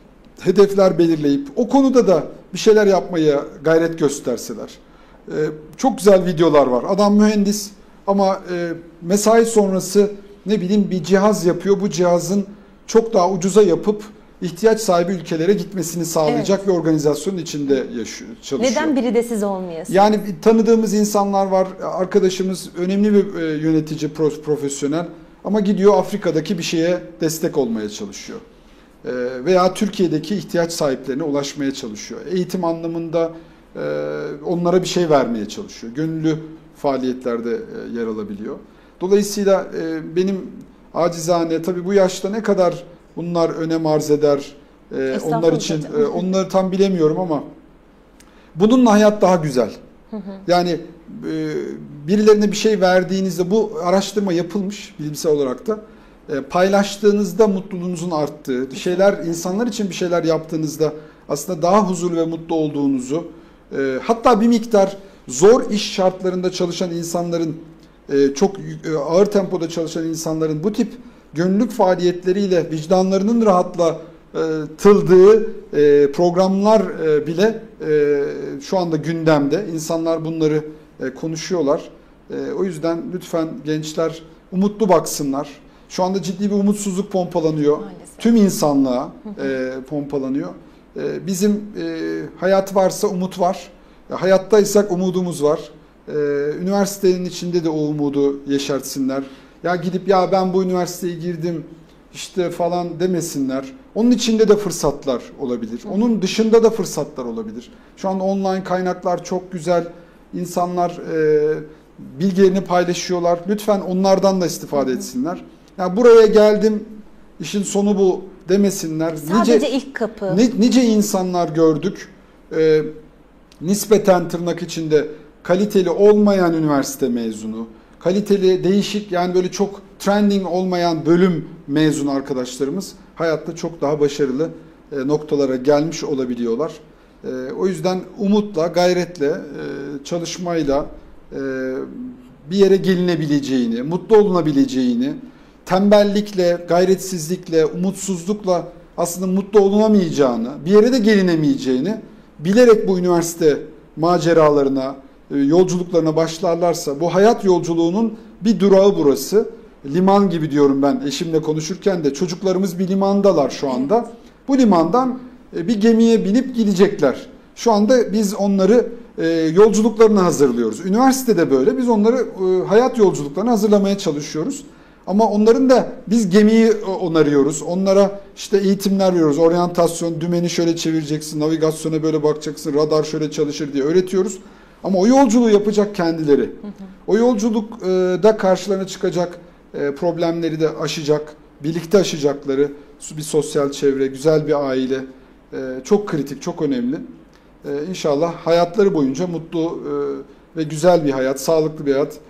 [SPEAKER 2] hedefler belirleyip o konuda da bir şeyler yapmaya gayret gösterseler. E, çok güzel videolar var. Adam mühendis ama e, mesai sonrası ne bileyim bir cihaz yapıyor. Bu cihazın çok daha ucuza yapıp ihtiyaç sahibi ülkelere gitmesini sağlayacak evet. bir organizasyonun içinde yaşıyor, çalışıyor.
[SPEAKER 1] Neden biri de siz olmayasınız?
[SPEAKER 2] Yani tanıdığımız insanlar var. Arkadaşımız önemli bir yönetici, profesyonel. Ama gidiyor Afrika'daki bir şeye destek olmaya çalışıyor. Ee, veya Türkiye'deki ihtiyaç sahiplerine ulaşmaya çalışıyor. Eğitim anlamında e, onlara bir şey vermeye çalışıyor. Gönüllü faaliyetlerde e, yer alabiliyor. Dolayısıyla e, benim acizane tabii bu yaşta ne kadar bunlar önem arz eder e, onlar için e, onları tam bilemiyorum ama bununla hayat daha güzel. Hı hı. Yani e, birilerine bir şey verdiğinizde bu araştırma yapılmış bilimsel olarak da e, paylaştığınızda mutluluğunuzun arttığı, bir şeyler insanlar için bir şeyler yaptığınızda aslında daha huzurlu ve mutlu olduğunuzu e, hatta bir miktar zor iş şartlarında çalışan insanların e, çok e, ağır tempoda çalışan insanların bu tip gönüllülük faaliyetleriyle vicdanlarının rahatlatıldığı e, programlar e, bile e, şu anda gündemde. İnsanlar bunları e, konuşuyorlar. E, o yüzden lütfen gençler umutlu baksınlar. Şu anda ciddi bir umutsuzluk pompalanıyor. Maalesef. Tüm insanlığa e, pompalanıyor. E, bizim e, hayat varsa umut var. E, hayattaysak umudumuz var. E, üniversitenin içinde de o umudu yeşertsinler. Ya gidip ya ben bu üniversiteye girdim işte falan demesinler. Onun içinde de fırsatlar olabilir. Onun dışında da fırsatlar olabilir. Şu an online kaynaklar çok güzel. İnsanlar e, bilgilerini paylaşıyorlar. Lütfen onlardan da istifade etsinler. Ya buraya geldim, işin sonu bu demesinler.
[SPEAKER 1] Sadece nice, ilk kapı.
[SPEAKER 2] Nice insanlar gördük. E, nispeten tırnak içinde kaliteli olmayan üniversite mezunu, kaliteli, değişik yani böyle çok trending olmayan bölüm mezunu arkadaşlarımız hayatta çok daha başarılı e, noktalara gelmiş olabiliyorlar. E, o yüzden umutla, gayretle, e, çalışmayla e, bir yere gelinebileceğini, mutlu olunabileceğini, tembellikle, gayretsizlikle, umutsuzlukla aslında mutlu olunamayacağını, bir yere de gelinemeyeceğini bilerek bu üniversite maceralarına, yolculuklarına başlarlarsa, bu hayat yolculuğunun bir durağı burası. Liman gibi diyorum ben eşimle konuşurken de, çocuklarımız bir limandalar şu anda. Bu limandan bir gemiye binip gidecekler. Şu anda biz onları yolculuklarına hazırlıyoruz. Üniversitede böyle, biz onları hayat yolculuklarına hazırlamaya çalışıyoruz. Ama onların da biz gemiyi onarıyoruz. Onlara işte eğitimler veriyoruz. Oryantasyon, dümeni şöyle çevireceksin, navigasyona böyle bakacaksın, radar şöyle çalışır diye öğretiyoruz. Ama o yolculuğu yapacak kendileri. Hı hı. O yolculukta karşılarına çıkacak problemleri de aşacak, birlikte aşacakları bir sosyal çevre, güzel bir aile çok kritik, çok önemli. İnşallah hayatları boyunca mutlu ve güzel bir hayat, sağlıklı bir hayat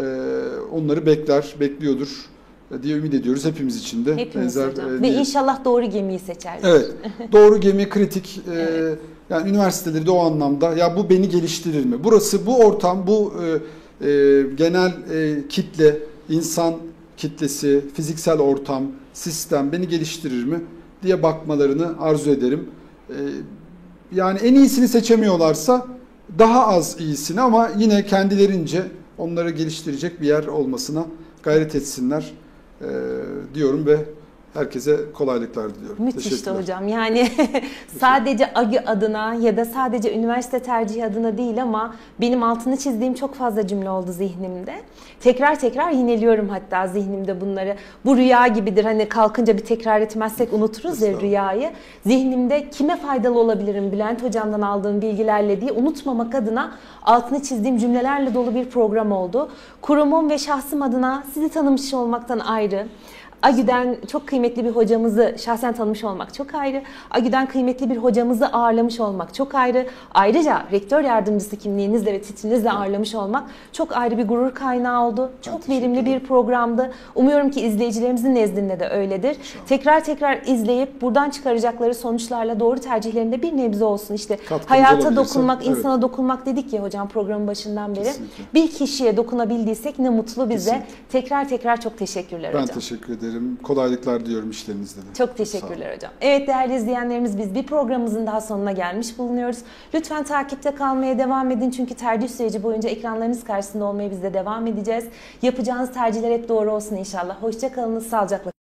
[SPEAKER 2] onları bekler, bekliyordur diye ümit ediyoruz hepimiz için de.
[SPEAKER 1] Hepimiz
[SPEAKER 2] Benzer,
[SPEAKER 1] hocam.
[SPEAKER 2] e,
[SPEAKER 1] Ve inşallah doğru gemiyi seçerler.
[SPEAKER 2] Evet, doğru gemi kritik.
[SPEAKER 1] Evet.
[SPEAKER 2] Yani üniversiteleri de o anlamda, ya bu beni geliştirir mi? Burası, bu ortam, bu e, e, genel e, kitle, insan kitlesi, fiziksel ortam, sistem beni geliştirir mi diye bakmalarını arzu ederim. E, yani en iyisini seçemiyorlarsa daha az iyisini, ama yine kendilerince onları geliştirecek bir yer olmasına gayret etsinler e, diyorum ve herkese kolaylıklar diliyorum.
[SPEAKER 1] Müthişti hocam. Yani sadece A G Ü adına ya da sadece üniversite tercihi adına değil, ama benim altını çizdiğim çok fazla cümle oldu zihnimde. Tekrar tekrar yineliyorum hatta zihnimde bunları. Bu rüya gibidir. Hani kalkınca bir tekrar etmezsek unuturuz ya rüyayı. Zihnimde kime faydalı olabilirim Bülent hocamdan aldığım bilgilerle diye unutmamak adına altını çizdiğim cümlelerle dolu bir program oldu. Kurumum ve şahsım adına sizi tanımış olmaktan ayrı, A G Ü'den çok kıymetli bir hocamızı şahsen tanımış olmak çok ayrı. A G Ü'den kıymetli bir hocamızı ağırlamış olmak çok ayrı. Ayrıca rektör yardımcısı kimliğinizle ve titrinizle ağırlamış olmak çok ayrı bir gurur kaynağı oldu. Çok verimli bir programdı. Umuyorum ki izleyicilerimizin nezdinde de öyledir. İnşallah. Tekrar tekrar izleyip buradan çıkaracakları sonuçlarla doğru tercihlerinde bir nebze olsun. İşte
[SPEAKER 2] katkımız
[SPEAKER 1] hayata dokunmak,
[SPEAKER 2] evet.
[SPEAKER 1] insana dokunmak dedik ya hocam programın başından beri.
[SPEAKER 2] Kesinlikle.
[SPEAKER 1] Bir kişiye dokunabildiysek ne mutlu bize.
[SPEAKER 2] Kesinlikle.
[SPEAKER 1] Tekrar tekrar çok teşekkürler
[SPEAKER 2] ben
[SPEAKER 1] hocam.
[SPEAKER 2] Ben teşekkür ederim. Kolaylıklar diliyorum işlerinizde de.
[SPEAKER 1] Çok teşekkürler hocam. Evet değerli izleyenlerimiz, biz bir programımızın daha sonuna gelmiş bulunuyoruz. Lütfen takipte kalmaya devam edin. Çünkü tercih süreci boyunca ekranlarınız karşısında olmaya biz de devam edeceğiz. Yapacağınız tercihler hep doğru olsun inşallah. Hoşça kalınız, sağlıcakla.